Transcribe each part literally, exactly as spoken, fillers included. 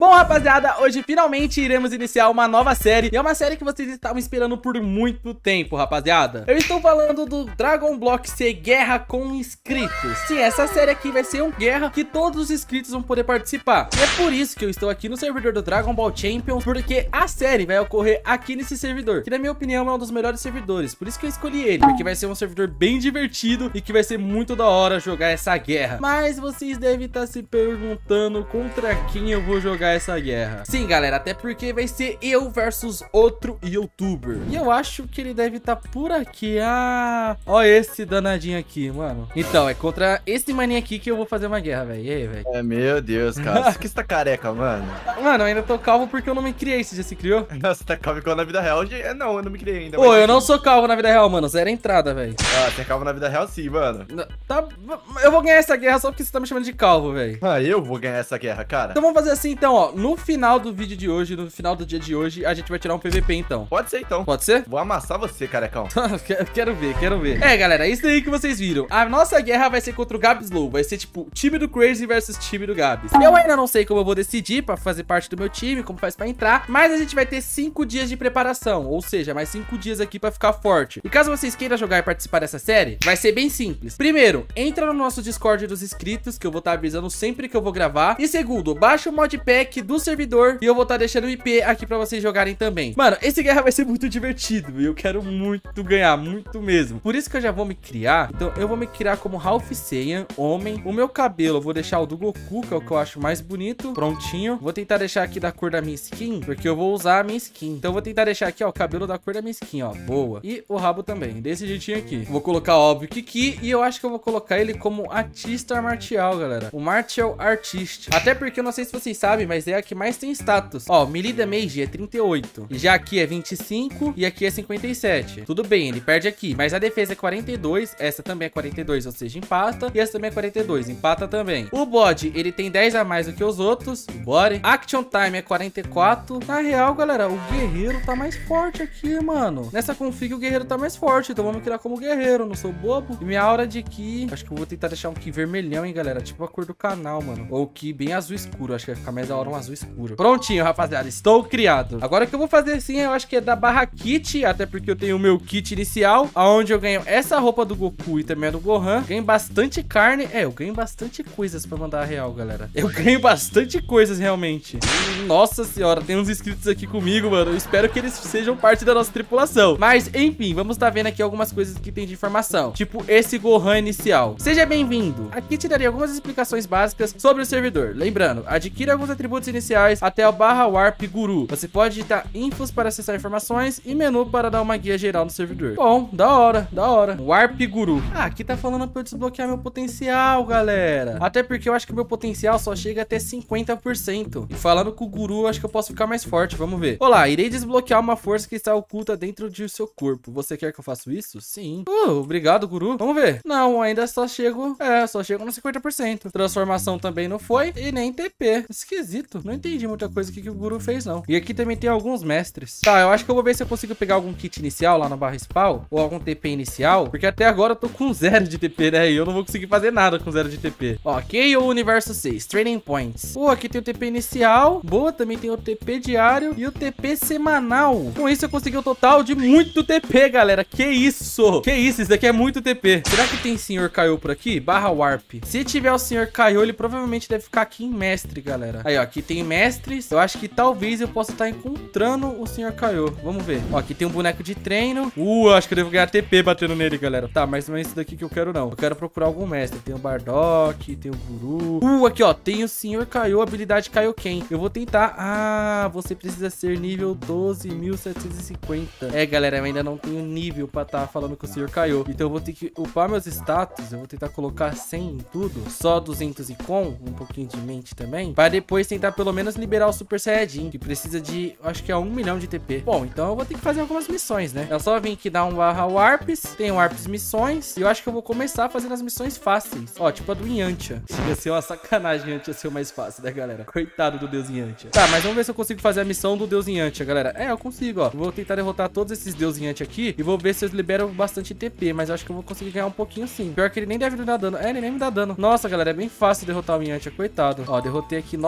Bom, rapaziada, hoje finalmente iremos iniciar uma nova série. E é uma série que vocês estavam esperando por muito tempo, rapaziada. Eu estou falando do Dragon Block C Guerra com Inscritos. Sim, essa série aqui vai ser um guerra que todos os inscritos vão poder participar. E é por isso que eu estou aqui no servidor do Dragon Ball Champions, porque a série vai ocorrer aqui nesse servidor, que na minha opinião é um dos melhores servidores. Por isso que eu escolhi ele, porque vai ser um servidor bem divertido e que vai ser muito da hora jogar essa guerra. Mas vocês devem estar se perguntando contra quem eu vou jogar essa guerra. Sim, galera, até porque vai ser eu versus outro youtuber. E eu acho que ele deve estar por aqui. Ah, ó esse danadinho aqui, mano. Então, é contra esse maninho aqui que eu vou fazer uma guerra, velho. E aí, velho? É, meu Deus, cara. Por que você tá careca, mano? Mano, eu ainda tô calvo porque eu não me criei. Você já se criou? Não, você tá calvo igual na vida real? É, não, eu não me criei ainda. Pô, eu não sou calvo na vida real, mano. Zero entrada, velho. Ah, você é calvo na vida real sim, mano. Tá, eu vou ganhar essa guerra só porque você tá me chamando de calvo, velho. Ah, eu vou ganhar essa guerra, cara. Então vamos fazer assim, então, ó. No final do vídeo de hoje, no final do dia de hoje, a gente vai tirar um P V P, então. Pode ser, então. Pode ser? Vou amassar você, carecão. Quero ver, quero ver. É, galera, isso aí que vocês viram. A nossa guerra vai ser contra o Gabs Low. Vai ser, tipo, time do Crazy versus time do Gabs. Eu ainda não sei como eu vou decidir pra fazer parte do meu time, como faz pra entrar, mas a gente vai ter cinco dias de preparação, ou seja, mais cinco dias aqui pra ficar forte. E caso vocês queiram jogar e participar dessa série, vai ser bem simples. Primeiro, entra no nosso Discord dos inscritos, que eu vou estar avisando sempre que eu vou gravar. E segundo, baixa o modpack do servidor e eu vou estar deixando o I P aqui pra vocês jogarem também. Mano, esse guerra vai ser muito divertido e eu quero muito ganhar, muito mesmo. Por isso que eu já vou me criar. Então eu vou me criar como Ralph Saiyan, homem. O meu cabelo eu vou deixar o do Goku, que é o que eu acho mais bonito. Prontinho. Vou tentar deixar aqui da cor da minha skin, porque eu vou usar a minha skin. Então eu vou tentar deixar aqui, ó, o cabelo da cor da minha skin, ó. Boa. E o rabo também, desse jeitinho aqui. Vou colocar, óbvio, Kiki. E eu acho que eu vou colocar ele como artista marcial, galera. O Martial Artist. Até porque eu não sei se vocês sabem, mas é a que mais tem status. Ó, melee damage é trinta e oito. E já aqui é vinte e cinco e aqui é cinquenta e sete. Tudo bem, ele perde aqui. Mas a defesa é quarenta e dois. Essa também é quarenta e dois, ou seja, empata. E essa também é quarenta e dois, empata também. O bode, ele tem dez a mais do que os outros. O body. Action time é quarenta e quatro. Na real, galera, o guerreiro tá mais forte aqui, mano. Nessa config o guerreiro tá mais forte. Então vamos criar como guerreiro, não sou bobo. E minha aura de ki, acho que eu vou tentar deixar um ki vermelhão, hein, galera. Tipo a cor do canal, mano. Ou ki bem azul escuro. Acho que vai ficar mais da hora um azul escuro. Prontinho, rapaziada. Estou criado. Agora o que eu vou fazer sim, eu acho que é da barra kit. Até porque eu tenho o meu kit inicial, onde eu ganho essa roupa do Goku e também a do Gohan. Ganho bastante carne. É, eu ganho bastante coisas pra mandar a real, galera. Eu ganho bastante coisas, realmente. Nossa senhora, tem uns inscritos aqui comigo, mano. Eu espero que eles sejam parte da nossa tripulação. Mas, enfim, vamos estar vendo aqui algumas coisas que tem de informação. Tipo, esse Gohan inicial. Seja bem-vindo. Aqui te darei algumas explicações básicas sobre o servidor. Lembrando, adquira alguns atributos iniciais até o barra Warp Guru. Você pode digitar infos para acessar informações e menu para dar uma guia geral no servidor. Bom, da hora, da hora. Warp Guru. Ah, aqui tá falando pra eu desbloquear meu potencial, galera. Até porque eu acho que meu potencial só chega até cinquenta por cento. E falando com o Guru, eu acho que eu posso ficar mais forte. Vamos ver. Olá, irei desbloquear uma força que está oculta dentro de seu corpo. Você quer que eu faça isso? Sim. Uh, obrigado, Guru. Vamos ver. Não, ainda só chego... É, só chego no cinquenta por cento. Transformação também não foi. E nem T P. Esquisito. Não entendi muita coisa que, que o Guru fez, não. E aqui também tem alguns mestres. Tá, eu acho que eu vou ver se eu consigo pegar algum kit inicial lá no barra spawn. Ou algum T P inicial. Porque até agora eu tô com zero de T P, né? E eu não vou conseguir fazer nada com zero de T P. Ó, K O Universo seis. Training Points. Pô, aqui tem o T P inicial. Boa, também tem o T P diário e o T P semanal. Com isso eu consegui o total de muito T P, galera. Que isso? Que isso? Isso daqui é muito T P. Será que tem senhor Kaiô por aqui? Barra Warp. Se tiver o senhor Kaiô, ele provavelmente deve ficar aqui em mestre, galera. Aí, ó, aqui tem mestres. Eu acho que talvez eu possa estar encontrando o senhor Kaiô. Vamos ver. Ó, aqui tem um boneco de treino. Uh, acho que eu devo ganhar T P batendo nele, galera. Tá, mas não é isso daqui que eu quero, não. Eu quero procurar algum mestre. Tem o Bardock, tem o Guru. Uh, aqui, ó, tem o senhor Kaiô, habilidade Kaioken. Eu vou tentar... Ah, você precisa ser nível doze mil setecentos e cinquenta. É, galera, eu ainda não tenho nível pra estar falando com o senhor Kaiô. Então eu vou ter que upar meus status. Eu vou tentar colocar cem em tudo. Só duzentos e com, um pouquinho de mente também. Pra depois tentar pelo menos liberar o Super Saiyajin, que precisa de, acho que é um milhão de T P. Bom, então eu vou ter que fazer algumas missões, né? Eu só vim aqui dar um barra Warps. Tem Warps missões. E eu acho que eu vou começar fazendo as missões fáceis. Ó, tipo a do Yantia. Ia ser uma sacanagem Yantia ser o mais fácil, né, galera? Coitado do Deus Yantia. Tá, mas vamos ver se eu consigo fazer a missão do Deus Yantia, galera. É, eu consigo, ó. Vou tentar derrotar todos esses Deus Yantia aqui. E vou ver se eu libero bastante T P. Mas eu acho que eu vou conseguir ganhar um pouquinho sim. Pior que ele nem deve me dar dano. É, ele nem me dá dano. Nossa, galera, é bem fácil derrotar o Yantia, coitado. Ó, derrotei aqui nove Yantia.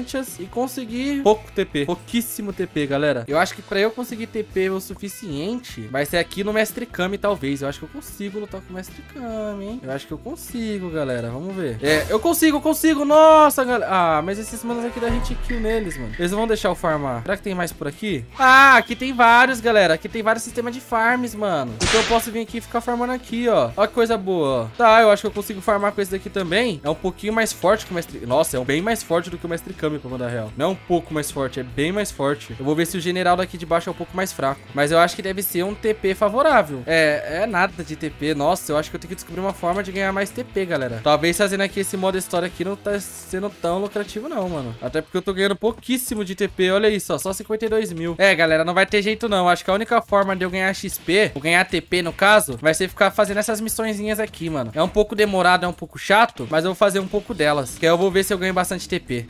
Lanchas e conseguir pouco T P. Pouquíssimo T P, galera. Eu acho que pra eu conseguir T P o suficiente, vai ser aqui no Mestre Kami, talvez. Eu acho que eu consigo lutar com o Mestre Kami, hein? Eu acho que eu consigo, galera. Vamos ver. É, eu consigo, eu consigo. Nossa, galera. Ah, mas esses manos aqui dá hit kill neles, mano. Eles vão deixar eu farmar. Será que tem mais por aqui? Ah, aqui tem vários, galera. Aqui tem vários sistemas de farms, mano. Então eu posso vir aqui e ficar farmando aqui, ó. Olha que coisa boa, ó. Tá, eu acho que eu consigo farmar com esse daqui também. É um pouquinho mais forte que o Mestre... Nossa, é um bem mais forte do que o Mestre Kami, pra mandar real. Não é um pouco mais forte, é bem mais forte. Eu vou ver se o general daqui de baixo é um pouco mais fraco. Mas eu acho que deve ser um T P favorável. É, é nada de T P. Nossa, eu acho que eu tenho que descobrir uma forma de ganhar mais T P, galera. Talvez fazendo aqui esse modo história aqui não tá sendo tão lucrativo não, mano. Até porque eu tô ganhando pouquíssimo de T P. Olha isso, ó. Só cinquenta e dois mil. É, galera, não vai ter jeito não. Acho que a única forma de eu ganhar X P, ou ganhar T P no caso, vai ser ficar fazendo essas missõezinhas aqui, mano. É um pouco demorado, é um pouco chato, mas eu vou fazer um pouco delas. Que aí eu vou ver se eu ganho bastante T P.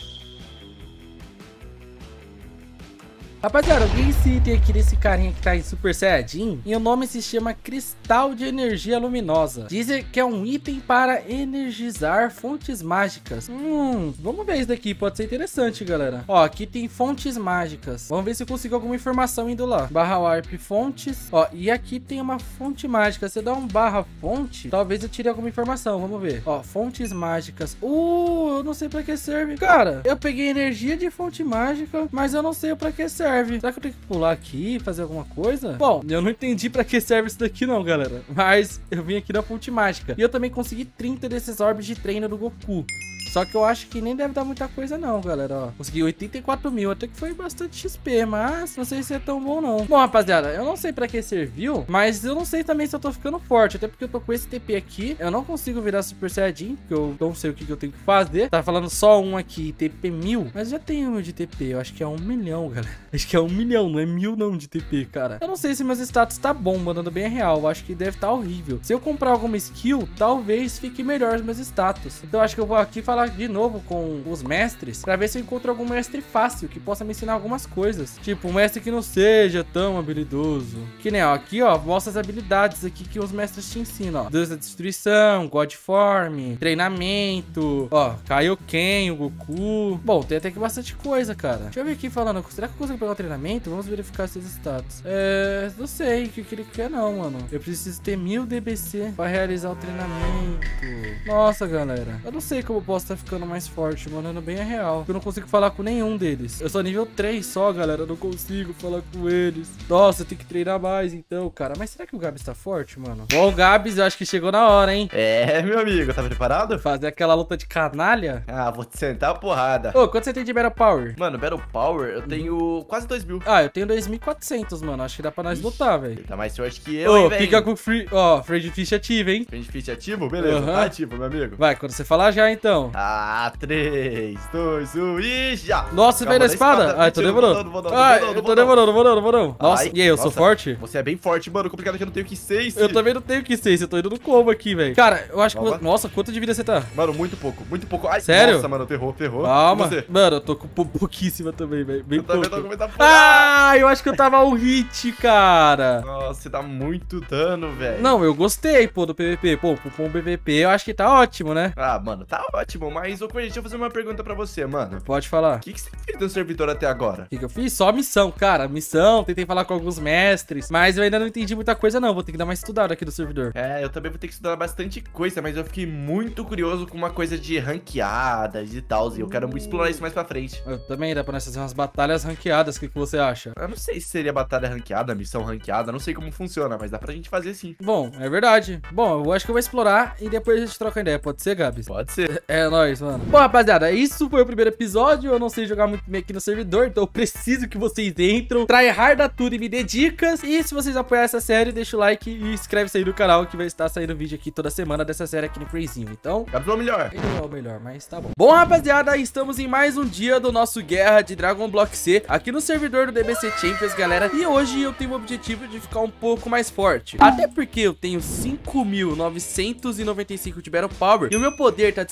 Rapaziada, eu ganhei esse item aqui desse carinha que tá em Super Saiyajin e o nome se chama Cristal de Energia Luminosa. Dizem que é um item para energizar fontes mágicas. Hum, vamos ver isso daqui, pode ser interessante, galera. Ó, aqui tem fontes mágicas. Vamos ver se eu consigo alguma informação indo lá. Barra warp fontes. Ó, e aqui tem uma fonte mágica. Se eu dar um barra fonte, talvez eu tire alguma informação, vamos ver. Ó, fontes mágicas. Uh, eu não sei pra que serve. Cara, eu peguei energia de fonte mágica, mas eu não sei pra que serve. Serve. Será que eu tenho que pular aqui e fazer alguma coisa? Bom, eu não entendi pra que serve isso daqui não, galera. Mas eu vim aqui na fonte mágica. E eu também consegui trinta desses orbes de treino do Goku. Só que eu acho que nem deve dar muita coisa não, galera, ó. Consegui oitenta e quatro mil, até que foi bastante X P, mas não sei se é tão bom não. Bom, rapaziada, eu não sei pra que serviu, mas eu não sei também se eu tô ficando forte, até porque eu tô com esse T P aqui. Eu não consigo virar Super Saiyajin, porque eu não sei o que, que eu tenho que fazer. Tá falando só um aqui, T P mil, mas já tem um de T P, eu acho que é um milhão, galera. Acho que é um milhão, não é mil não de T P, cara. Eu não sei se meus status tá bom, mandando bem real, eu acho que deve tá horrível. Se eu comprar alguma skill, talvez fique melhor os meus status. Então eu acho que eu vou aqui falar de novo com os mestres, pra ver se eu encontro algum mestre fácil, que possa me ensinar algumas coisas. Tipo, um mestre que não seja tão habilidoso. Que nem, ó, aqui, ó, mostra as habilidades aqui que os mestres te ensinam, ó. Deus da Destruição, God Form, treinamento, ó, Kaioken, o Goku. Bom, tem até que bastante coisa, cara. Deixa eu ver aqui falando, será que eu consigo pegar o treinamento? Vamos verificar esses status. É, não sei o que, que ele quer não, mano. Eu preciso ter mil D B C pra realizar o treinamento. Nossa, galera, eu não sei como eu posso estar ficando mais forte, mano, bem é real. Eu não consigo falar com nenhum deles. Eu sou nível três só, galera. Eu não consigo falar com eles. Nossa, eu tenho que treinar mais, então, cara. Mas será que o Gabs tá forte, mano? Bom, o Gabs, eu acho que chegou na hora, hein? É, meu amigo, tá preparado? Fazer aquela luta de canalha? Ah, vou te sentar a porrada. Ô, quanto você tem de Battle Power? Mano, Battle Power, eu tenho quase dois mil. Ah, eu tenho dois mil e quatrocentos, mano. Acho que dá pra nós lutar, velho. Tá mais forte que eu, Ô, hein, velho? fica com o free... Ó, oh, Friend Fish ativo, hein? Friend Fish ativo? Beleza, Uhum. tá ativo, meu amigo. Vai, quando você falar já, então. Ah, três, dois, um e já! Nossa, você veio da espada? espada. Ai, tô demorando. Ai, eu tô demorando, não vou não, não vou não. Nossa, Ai, e aí, eu nossa, sou forte? Você é bem forte, mano. Complicado que eu não tenho que seis. Eu também não tenho que seis, eu tô indo no combo aqui, velho. Cara, eu acho Calma. que... Nossa, quanto de vida você tá? Mano, muito pouco, muito pouco. Ai, sério? Nossa, mano, ferrou, ferrou. Calma. Mano, eu tô com pou pouquíssima também, velho. Bem eu pouco. Também tô com muita ah, eu acho que eu tava um hit, cara. Nossa, você dá muito dano, velho. Não, eu gostei, pô, do P V P. Pô, pro P V P eu acho que tá ótimo, né? Ah, mano, tá ótimo. Mas, ô, deixa eu fazer uma pergunta pra você, mano. Pode falar. O que, que você fez no servidor até agora? O que, que eu fiz? Só missão, cara. Missão, tentei falar com alguns mestres, mas eu ainda não entendi muita coisa, não. Vou ter que dar uma estudada aqui no servidor. É, eu também vou ter que estudar bastante coisa, mas eu fiquei muito curioso com uma coisa de ranqueadas e tal, e eu quero explorar isso mais pra frente. Eu também, dá pra nós fazer umas batalhas ranqueadas, o que, que você acha? Eu não sei se seria batalha ranqueada, missão ranqueada, não sei como funciona, mas dá pra gente fazer sim. Bom, é verdade. Bom, eu acho que eu vou explorar e depois a gente troca ideia, pode ser, Gabs? Pode ser. É, é nóis, mano. Bom, rapaziada, isso foi o primeiro episódio, eu não sei jogar muito bem aqui no servidor, então eu preciso que vocês entram, tryharda tudo e me dê dicas. E se vocês apoiarem essa série, deixa o like e inscreve-se aí no canal, que vai estar saindo vídeo aqui toda semana dessa série aqui no Crazinho. Então, Gabs é o melhor. Ele não é o melhor, mas tá bom. Bom, rapaziada, estamos em mais um dia do nosso Guerra de Dragon Block C, aqui no servidor do D B C Champions, galera. E hoje eu tenho o objetivo de ficar um pouco mais forte, até porque eu tenho cinco mil novecentos e noventa e cinco de Battle Power e o meu poder tá desbloqueado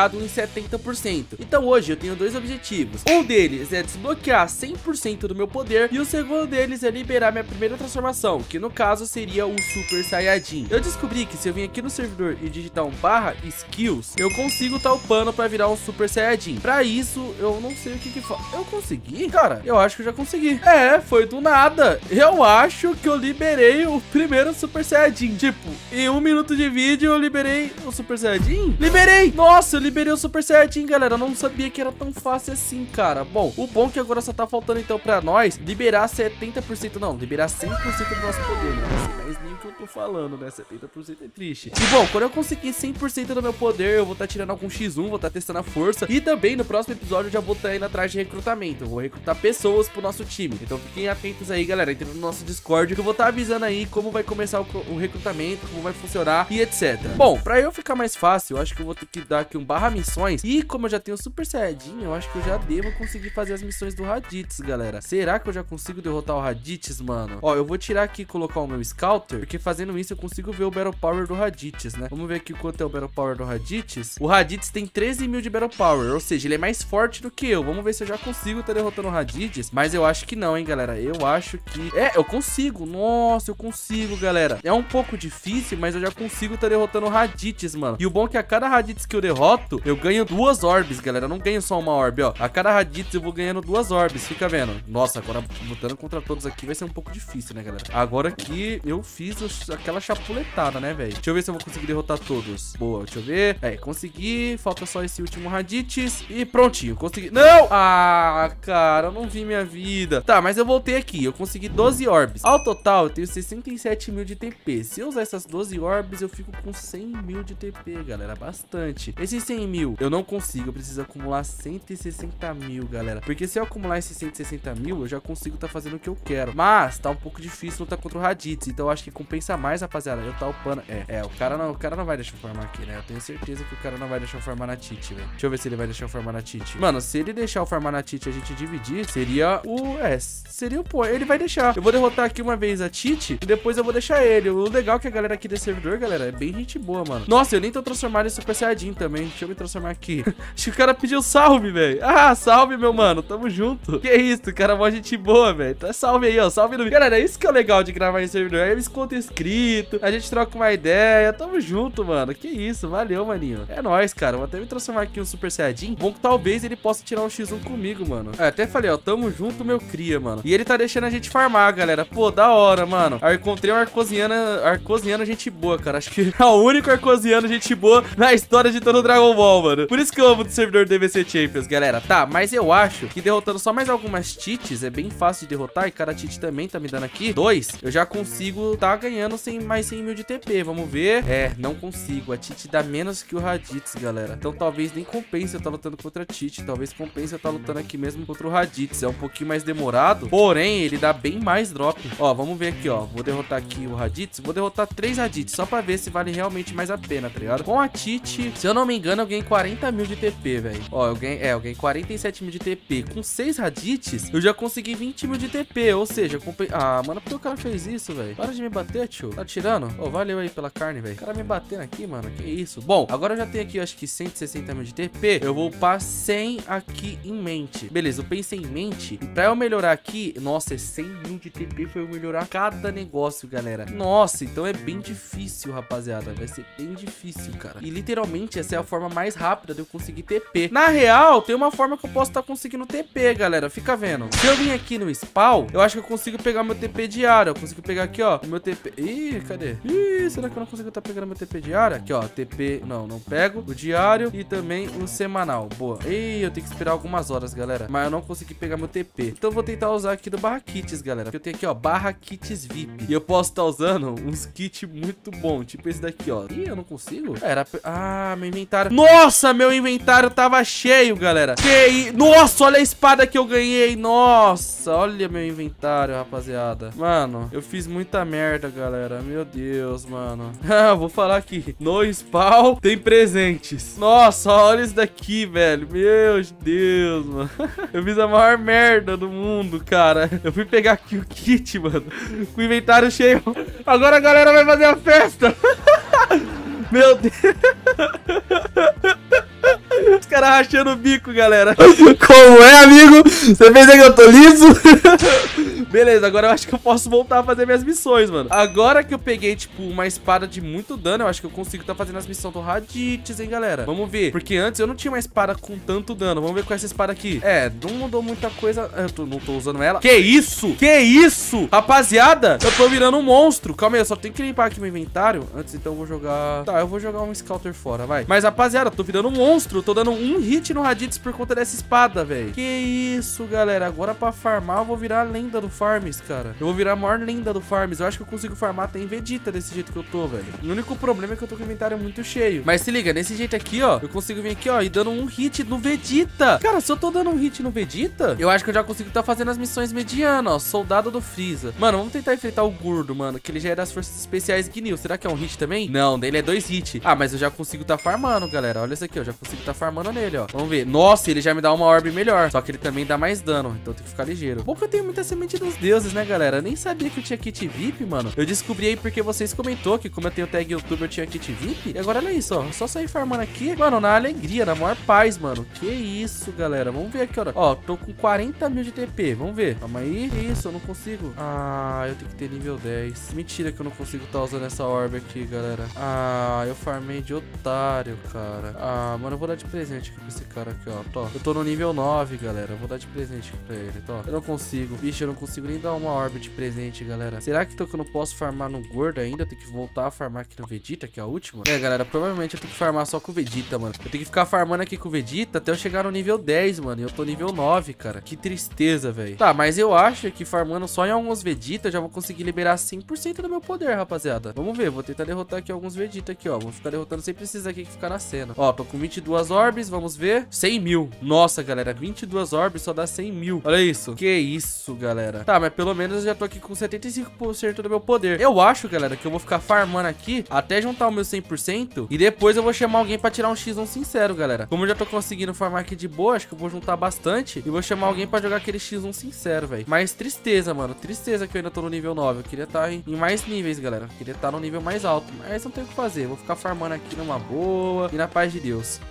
liberado em setenta por cento. Então hoje eu tenho dois objetivos. Um deles é desbloquear cem por cento do meu poder e o segundo deles é liberar minha primeira transformação, que no caso seria o Super Saiyajin. Eu descobri que se eu vir aqui no servidor e digitar um barra skills, eu consigo estar upando para virar um Super Saiyajin. Para isso, eu não sei o que que faz. Eu consegui? Cara, eu acho que eu já consegui. É, foi do nada. Eu acho que eu liberei o primeiro Super Saiyajin. Tipo, em um minuto de vídeo eu liberei o Super Saiyajin? Liberei! Nossa, eu liberei o Super Saiyajin, galera. Eu não sabia que era tão fácil assim, cara. Bom, o bom é que agora só tá faltando então pra nós liberar setenta por cento, não, liberar cem por cento do nosso poder, né? Não sei mais nem o que eu tô falando, né? setenta por cento é triste. E bom, quando eu conseguir cem por cento do meu poder, eu vou estar tá tirando algum xis um, vou estar tá testando a força. E também no próximo episódio eu já vou estar tá indo atrás de recrutamento. Eu vou recrutar pessoas pro nosso time. Então fiquem atentos aí, galera. Entrem no nosso Discord que eu vou estar tá avisando aí como vai começar o, o recrutamento, como vai funcionar e etcétera. Bom, pra eu ficar mais fácil, eu acho que eu vou ter que dar aqui um barra missões. E como eu já tenho Super Saiyajin, eu acho que eu já devo conseguir fazer as missões do Raditz, galera. Será que eu já consigo derrotar o Raditz, mano? Ó, eu vou tirar aqui e colocar o meu Scouter, porque fazendo isso eu consigo ver o Battle Power do Raditz, né? Vamos ver aqui quanto é o Battle Power do Raditz. O Raditz tem treze mil de Battle Power, ou seja, ele é mais forte do que eu. Vamos ver se eu já consigo estar derrotando o Raditz, mas eu acho que não, hein, galera. Eu acho que... É, eu consigo. Nossa, eu consigo, galera. É um pouco difícil, mas eu já consigo estar derrotando o Raditz, mano. E o bom é que a cada Raditz que eu derroto, eu ganho duas orbes, galera. Eu não ganho só uma orbe, ó. A cada Raditz eu vou ganhando duas orbes, fica vendo? Nossa, agora lutando contra todos aqui vai ser um pouco difícil, né, galera? Agora que eu fiz aquela chapuletada, né, velho? Deixa eu ver se eu vou conseguir derrotar todos. Boa, deixa eu ver. É, consegui. Falta só esse último Raditz. E prontinho, consegui. Não! Ah, cara, eu não vi minha vida. Tá, mas eu voltei aqui. Eu consegui doze orbes. Ao total, eu tenho sessenta e sete mil de T P. Se eu usar essas doze orbes, eu fico com cem mil de T P, galera. Bastante. Esses cem mil, eu não consigo. Eu preciso acumular cento e sessenta mil, galera. Porque se eu acumular esses cento e sessenta mil, eu já consigo tá fazendo o que eu quero. Mas tá um pouco difícil lutar contra o Raditz. Então eu acho que compensa mais, rapaziada. Eu tá upando. É, é, o cara não, o cara não vai deixar eu farmar aqui, né? Eu tenho certeza que o cara não vai deixar eu farmar na Titi, velho. Deixa eu ver se ele vai deixar eu farmar na Titi. Mano, se ele deixar eu farmar na Titi e a gente dividir, seria o... É, seria o pô. Ele vai deixar. Eu vou derrotar aqui uma vez a Titi e depois eu vou deixar ele. O legal é que a galera aqui desse servidor, galera, é bem gente boa, mano. Nossa, eu nem tô transformado em Super Saiyajin também. Deixa eu me transformar aqui. Acho que o cara pediu salve, velho. Ah, salve, meu mano. Tamo junto. Que isso, o cara é mó gente boa, velho. Então salve aí, ó. Salve no vídeo. Galera, é isso que é legal de gravar em servidor. Aí eles contam inscrito, a gente troca uma ideia. Tamo junto, mano. Que isso, valeu, maninho. É nóis, cara. Vou até me transformar aqui em um Super Saiyajin. Bom que talvez ele possa tirar um xis um comigo, mano. É, até falei, ó. Tamo junto, meu cria, mano. E ele tá deixando a gente farmar, galera. Pô, da hora, mano. Eu encontrei um arcosiana, arcosiana gente boa, cara. Acho que é o único arcosiano gente boa na história de todo o Dragon Ball, mano. Por isso que eu amo do servidor D V C Champions, galera. Tá, mas eu acho que derrotando só mais algumas Titis é bem fácil de derrotar. E cada Titi também tá me dando aqui dois. Eu já consigo tá ganhando sem, mais cem mil de T P. Vamos ver. É, não consigo. A Titi dá menos que o Raditz, galera. Então talvez nem compense eu tá lutando contra a Titi. Talvez compense eu tá lutando aqui mesmo contra o Raditz. É um pouquinho mais demorado. Porém, ele dá bem mais drop. Ó, vamos ver aqui, ó. Vou derrotar aqui o Raditz. Vou derrotar três Raditz. Só pra ver se vale realmente mais a pena, tá ligado? Com a Titi, se eu não me engano, eu ganhei quarenta mil de T P, velho. Ó, eu ganhei, é, eu ganhei quarenta e sete mil de T P. Com seis Raditz, eu já consegui vinte mil de T P. Ou seja, eu comprei... Ah, mano, por que o cara fez isso, velho? Para de me bater, tio. Tá tirando? Ô, oh, valeu aí pela carne, velho. O cara me batendo aqui, mano. Que isso? Bom, agora eu já tenho aqui, acho que cento e sessenta mil de T P. Eu vou upar cem aqui em mente. Beleza, eu pensei em mente. E pra eu melhorar aqui... Nossa, é cem mil de T P pra eu melhorar cada negócio, galera. Nossa, então é bem difícil, rapaziada. Vai ser bem difícil, cara. E literalmente essa é a forma mais rápida de eu conseguir T P. Na real, tem uma forma que eu posso estar tá conseguindo T P, galera. Fica vendo. Se eu vim aqui no spawn, eu acho que eu consigo pegar meu T P diário. Eu consigo pegar aqui, ó, o meu T P. Ih, cadê? Ih, será que eu não consigo estar tá pegando meu T P diário? Aqui, ó, T P. Não, não pego. O diário e também o semanal. Boa. Ih, eu tenho que esperar algumas horas, galera. Mas eu não consegui pegar meu T P. Então eu vou tentar usar aqui do Barra Kits, galera. Eu tenho aqui, ó, Barra Kits V I P. E eu posso estar tá usando uns kits muito bons. Tipo esse daqui, ó. Ih, eu não consigo? Era... Ah, meu inventário. Nossa, meu inventário tava cheio, galera. Que i... Nossa, olha a espada que eu ganhei. Nossa, olha meu inventário, rapaziada. Mano, eu fiz muita merda, galera. Meu Deus, mano. Ah, vou falar aqui. No spawn tem presentes. Nossa, olha isso daqui, velho. Meu Deus, mano. Eu fiz a maior merda do mundo, cara. Eu fui pegar aqui o kit, mano. Com o inventário cheio. Agora a galera vai fazer a festa. Meu Deus. Os caras rachando o bico, galera. Como é, amigo? Você pensa que eu tô liso? Beleza, agora eu acho que eu posso voltar a fazer minhas missões, mano. Agora que eu peguei, tipo, uma espada de muito dano, eu acho que eu consigo tá fazendo as missões do Raditz, hein, galera. Vamos ver. Porque antes eu não tinha uma espada com tanto dano. Vamos ver com essa espada aqui. É, não mudou muita coisa. Eu tô, não tô usando ela. Que isso? Que isso? Rapaziada, eu tô virando um monstro. Calma aí, eu só tenho que limpar aqui meu inventário. Antes, então, eu vou jogar... Tá, eu vou jogar um Scouter fora, vai. Mas, rapaziada, eu tô virando um monstro. Eu tô dando um hit no Raditz por conta dessa espada, velho. Que isso, galera. Agora pra farmar, eu vou virar a lenda do Farms, cara. Eu vou virar a maior lenda do Farms. Eu acho que eu consigo farmar até em Vegeta desse jeito que eu tô, velho. O único problema é que eu tô com o inventário muito cheio. Mas se liga, nesse jeito aqui, ó, eu consigo vir aqui, ó, e dando um hit no Vegeta. Cara, se eu tô dando um hit no Vegeta, eu acho que eu já consigo tá fazendo as missões medianas, ó. Soldado do Freeza. Mano, vamos tentar enfrentar o gordo, mano, que ele já é das forças especiais Gnil. Será que é um hit também? Não, dele é dois hits. Ah, mas eu já consigo tá farmando, galera. Olha isso aqui, eu já consigo tá farmando nele, ó. Vamos ver. Nossa, ele já me dá uma orb melhor. Só que ele também dá mais dano, então tem que ficar ligeiro. Bom que eu tenho muita semente dos deuses, né, galera? Eu nem sabia que eu tinha kit V I P, mano. Eu descobri aí porque vocês comentou que como eu tenho tag YouTube, eu tinha kit V I P. E agora olha isso, ó. Só sair farmando aqui, mano, na alegria, na maior paz, mano. Que isso, galera. Vamos ver aqui, ó. Ó, tô com quarenta mil de T P. Vamos ver. Calma aí. Que isso, eu não consigo. Ah, eu tenho que ter nível dez. Mentira que eu não consigo tá usando essa orb aqui, galera. Ah, eu farmei de otário, cara. Ah, mano, eu vou dar de presente aqui pra esse cara aqui, ó. Tô. Eu tô no nível nove, galera. Eu vou dar de presente aqui pra ele, tô. Eu não consigo. Vixe, eu não consigo nem dar uma orb de presente, galera. Será que, então, que eu não posso farmar no gordo ainda? Eu tenho que voltar a farmar aqui no Vegeta, que é a última? É, galera, provavelmente eu tenho que farmar só com o Vegeta, mano. Eu tenho que ficar farmando aqui com o Vegeta até eu chegar no nível dez, mano. E eu tô nível nove, cara. Que tristeza, velho. Tá, mas eu acho que farmando só em alguns Vegeta eu já vou conseguir liberar cem por cento do meu poder, rapaziada. Vamos ver, vou tentar derrotar aqui alguns Vegeta aqui, ó. Vou ficar derrotando sem precisar aqui que ficar na cena. Ó, tô com vinte e duas orbes, vamos ver. cem mil. Nossa, galera, vinte e duas orbes só dá cem mil. Olha isso. Que isso, galera. Tá, mas pelo menos eu já tô aqui com setenta e cinco por cento do meu poder. Eu acho, galera, que eu vou ficar farmando aqui até juntar o meu cem por cento e depois eu vou chamar alguém pra tirar um xis um sincero, galera. Como eu já tô conseguindo farmar aqui de boa, acho que eu vou juntar bastante e vou chamar alguém pra jogar aquele xis um sincero, velho. Mas tristeza, mano. Tristeza que eu ainda tô no nível nove. Eu queria estar em, em mais níveis, galera. Eu queria estar no nível mais alto. Mas não tem o que fazer. Eu vou ficar farmando aqui numa boa e na paz de Deus.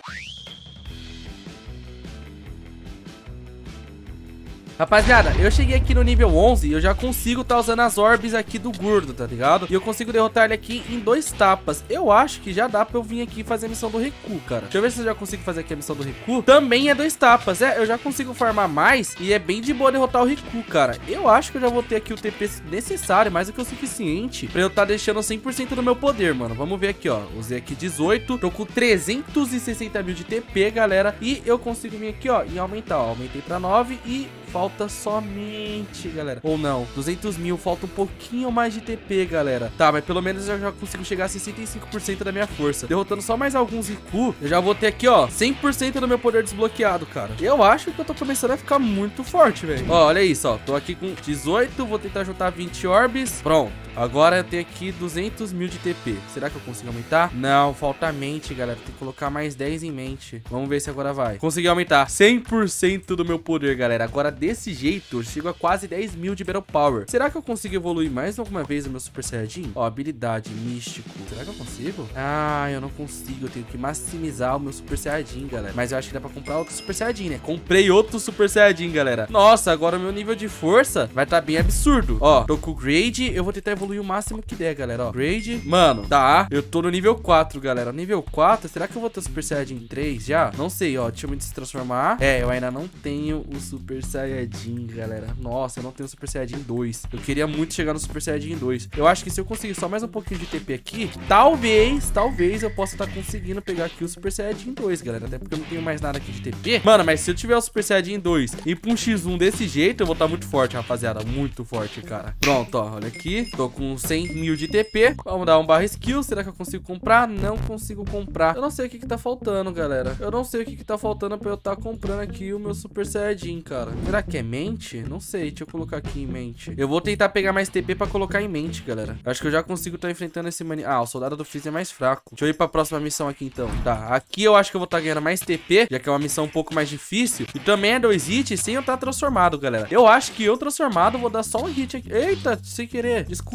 Rapaziada, eu cheguei aqui no nível onze e eu já consigo tá usando as orbes aqui do gordo, tá ligado? E eu consigo derrotar ele aqui em dois tapas. Eu acho que já dá pra eu vir aqui fazer a missão do recuo, cara. Deixa eu ver se eu já consigo fazer aqui a missão do recuo. Também é dois tapas. É, eu já consigo farmar mais e é bem de boa derrotar o recuo, cara. Eu acho que eu já vou ter aqui o T P necessário, mais do que o suficiente pra eu tá deixando cem por cento do meu poder, mano. Vamos ver aqui, ó. Usei aqui dezoito. Tô com trezentos e sessenta mil de T P, galera. E eu consigo vir aqui, ó, e aumentar, ó. Aumentei pra nove e... falta somente, galera. Ou não, duzentos mil, falta um pouquinho mais de T P, galera. Tá, mas pelo menos eu já consigo chegar a sessenta e cinco por cento da minha força. Derrotando só mais alguns Riku, eu já vou ter aqui, ó, cem por cento do meu poder desbloqueado, cara. Eu acho que eu tô começando a ficar muito forte, velho. Ó, olha isso, ó. Tô aqui com dezoito, vou tentar juntar vinte orbes. Pronto. Agora eu tenho aqui duzentos mil de T P. Será que eu consigo aumentar? Não, falta mente, galera. Tem que colocar mais dez em mente. Vamos ver se agora vai. Consegui aumentar cem por cento do meu poder, galera. Agora desse jeito eu chego a quase dez mil de Battle Power. Será que eu consigo evoluir mais alguma vez o meu Super Saiyajin? Ó, habilidade, místico. Será que eu consigo? Ah, eu não consigo. Eu tenho que maximizar o meu Super Saiyajin, galera. Mas eu acho que dá pra comprar outro Super Saiyajin, né? Comprei outro Super Saiyajin, galera. Nossa, agora o meu nível de força vai estar tá bem absurdo. Ó, tô com o Grade. Eu vou tentar evoluir o máximo que der, galera, ó. Grade. Mano, tá. Eu tô no nível quatro, galera. Nível quatro, será que eu vou ter o Super Saiyajin três já? Não sei, ó. Deixa eu me transformar. É, eu ainda não tenho o Super Saiyajin, galera. Nossa, eu não tenho o Super Saiyajin dois. Eu queria muito chegar no Super Saiyajin dois. Eu acho que se eu conseguir só mais um pouquinho de T P aqui, talvez, talvez eu possa estar tá conseguindo pegar aqui o Super Saiyajin dois, galera. Até porque eu não tenho mais nada aqui de T P. Mano, mas se eu tiver o Super Saiyajin dois e pra um xis um desse jeito, eu vou estar tá muito forte, rapaziada. Muito forte, cara. Pronto, ó. Olha aqui. Tô com cem mil de T P. Vamos dar um barra skill. Será que eu consigo comprar? Não consigo comprar. Eu não sei o que que tá faltando, galera. Eu não sei o que que tá faltando pra eu estar tá comprando aqui o meu Super Saiyajin, cara. Será que é mente? Não sei. Deixa eu colocar aqui em mente. Eu vou tentar pegar mais T P pra colocar em mente, galera. Acho que eu já consigo estar tá enfrentando esse mani... Ah, o soldado do Freeza é mais fraco. Deixa eu ir pra próxima missão aqui, então. Tá. Aqui eu acho que eu vou estar tá ganhando mais T P, já que é uma missão um pouco mais difícil. E também é dois hits sem eu estar tá transformado, galera. Eu acho que eu transformado vou dar só um hit aqui. Eita, sem querer. Desculpa.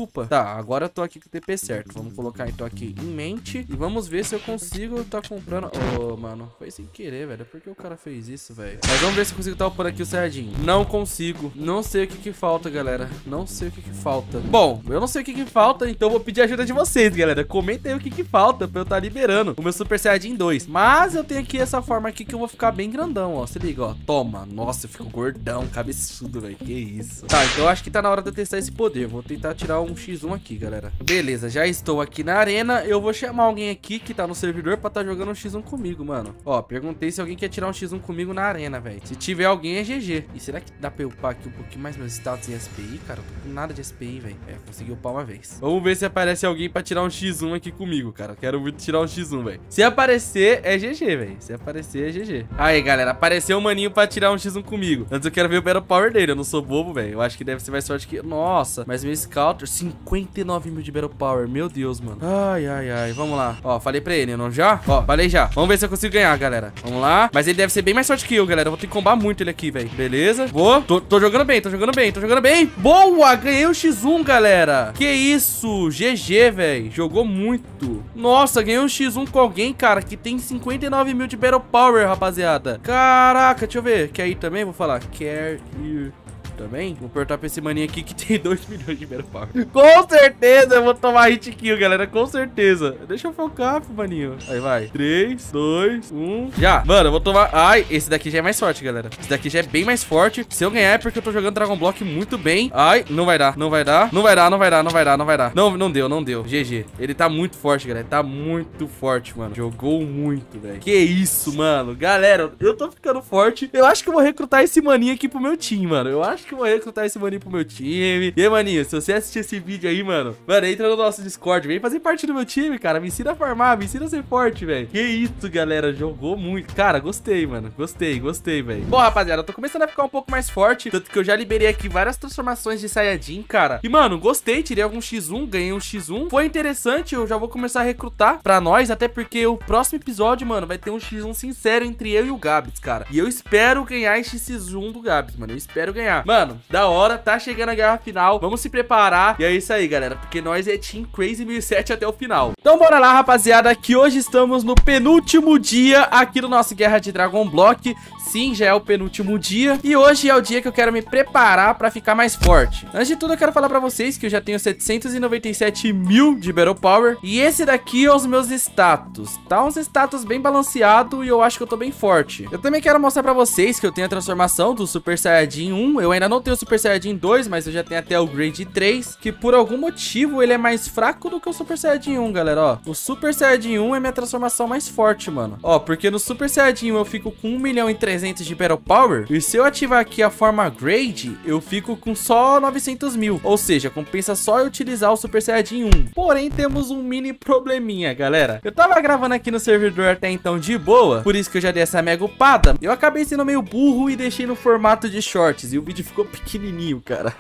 desculpa. Tá, agora eu tô aqui com o T P certo. Vamos colocar então aqui em mente. E vamos ver se eu consigo tá comprando... Ô, oh, mano, foi sem querer, velho. Por que o cara fez isso, velho? Mas vamos ver se eu consigo tá upando aqui o Saiyajin. Não consigo. Não sei o que que falta, galera. Não sei o que que falta. Bom, eu não sei o que que falta, então eu vou pedir ajuda de vocês, galera. Comenta aí o que que falta pra eu tá liberando o meu Super Saiyajin dois. Mas eu tenho aqui essa forma aqui que eu vou ficar bem grandão, ó. Se liga, ó. Toma. Nossa, eu fico gordão, cabeçudo, velho. Que isso. Tá, então eu acho que tá na hora de eu testar esse poder. Vou tentar tirar um xis um aqui, galera. Beleza, já estou aqui na arena. Eu vou chamar alguém aqui que tá no servidor pra tá jogando um xis um comigo, mano. Ó, perguntei se alguém quer tirar um xis um comigo na arena, velho. Se tiver alguém, é G G. E será que dá pra eu upar aqui um pouquinho mais meus status em S P I, cara? Eu tô com nada de S P I, velho. É, consegui upar uma vez. Vamos ver se aparece alguém pra tirar um xis um aqui comigo, cara. Quero muito tirar um xis um, velho. Se aparecer, é G G, velho. Se aparecer, é G G. Aí, galera, apareceu um maninho pra tirar um xis um comigo. Antes eu quero ver o Battle Power dele. Eu não sou bobo, velho. Eu acho que deve ser mais sorte que... Nossa, mas meu Scouter, cinquenta e nove mil de Battle Power. Meu Deus, mano. Ai, ai, ai. Vamos lá. Ó, falei pra ele, não já? Ó, falei já. Vamos ver se eu consigo ganhar, galera. Vamos lá. Mas ele deve ser bem mais sorte que eu, galera. Eu vou ter que combar muito ele aqui, velho. Beleza. Vou. Tô, tô jogando bem, tô jogando bem, tô jogando bem. Boa! Ganhei o xis um, galera. Que isso? G G, velho. Jogou muito. Nossa, ganhei um xis um com alguém, cara, que tem cinquenta e nove mil de Battle Power, rapaziada. Caraca, deixa eu ver. Quer ir também? Vou falar. Quer ir... também. Vou apertar pra esse maninho aqui que tem dois milhões de Battle Power. Com certeza eu vou tomar hit kill, galera. Com certeza. Deixa eu focar, maninho. Aí vai. três, dois, um. Já. Mano, eu vou tomar... Ai, esse daqui já é mais forte, galera. Esse daqui já é bem mais forte. Se eu ganhar é porque eu tô jogando Dragon Block muito bem. Ai, não vai dar. Não vai dar. Não vai dar, não vai dar, não vai dar, não vai dar. Não, não deu, não deu. G G. Ele tá muito forte, galera. Ele tá muito forte, mano. Jogou muito, velho. Que isso, mano. Galera, eu tô ficando forte. Eu acho que eu vou recrutar esse maninho aqui pro meu time, mano. Eu acho que eu vou recrutar esse maninho pro meu time. E aí, maninho, se você assistir esse vídeo aí, mano, mano, entra no nosso Discord, vem fazer parte do meu time, cara. Me ensina a farmar, me ensina a ser forte, velho. Que isso, galera, jogou muito. Cara, gostei, mano, gostei, gostei, velho. Bom, rapaziada, eu tô começando a ficar um pouco mais forte, tanto que eu já liberei aqui várias transformações de Saiyajin, cara. E, mano, gostei, tirei algum xis um, ganhei um xis um. Foi interessante, eu já vou começar a recrutar pra nós, até porque o próximo episódio, mano, vai ter um xis um sincero entre eu e o Gabs, cara. E eu espero ganhar esse xis um do Gabs, mano, eu espero ganhar. Mano, da hora, tá chegando a guerra final, vamos se preparar. E é isso aí, galera, porque nós é Team Crazy mil e sete até o final. Então bora lá, rapaziada, que hoje estamos no penúltimo dia aqui do nosso Guerra de Dragon Block. Sim, já é o penúltimo dia. E hoje é o dia que eu quero me preparar pra ficar mais forte. Antes de tudo, eu quero falar pra vocês que eu já tenho setecentos e noventa e sete mil de Battle Power. E esse daqui é os meus status. Tá uns status bem balanceado e eu acho que eu tô bem forte. Eu também quero mostrar pra vocês que eu tenho a transformação do Super Saiyajin um. Eu ainda não tenho o Super Saiyajin dois, mas eu já tenho até o Grade três. Que por algum motivo ele é mais fraco do que o Super Saiyajin um, galera, ó. O Super Saiyajin um é minha transformação mais forte, mano. Ó, porque no Super Saiyajin um eu fico com um milhão e trezentos de Battle Power. E se eu ativar aqui a forma Grade, eu fico com só novecentos mil. Ou seja, compensa só eu utilizar o Super Saiyajin um. Porém, temos um mini probleminha, galera. Eu tava gravando aqui no servidor até então de boa, por isso que eu já dei essa mega upada. Eu acabei sendo meio burro e deixei no formato de shorts. E o vídeo ficou pequenininho, cara.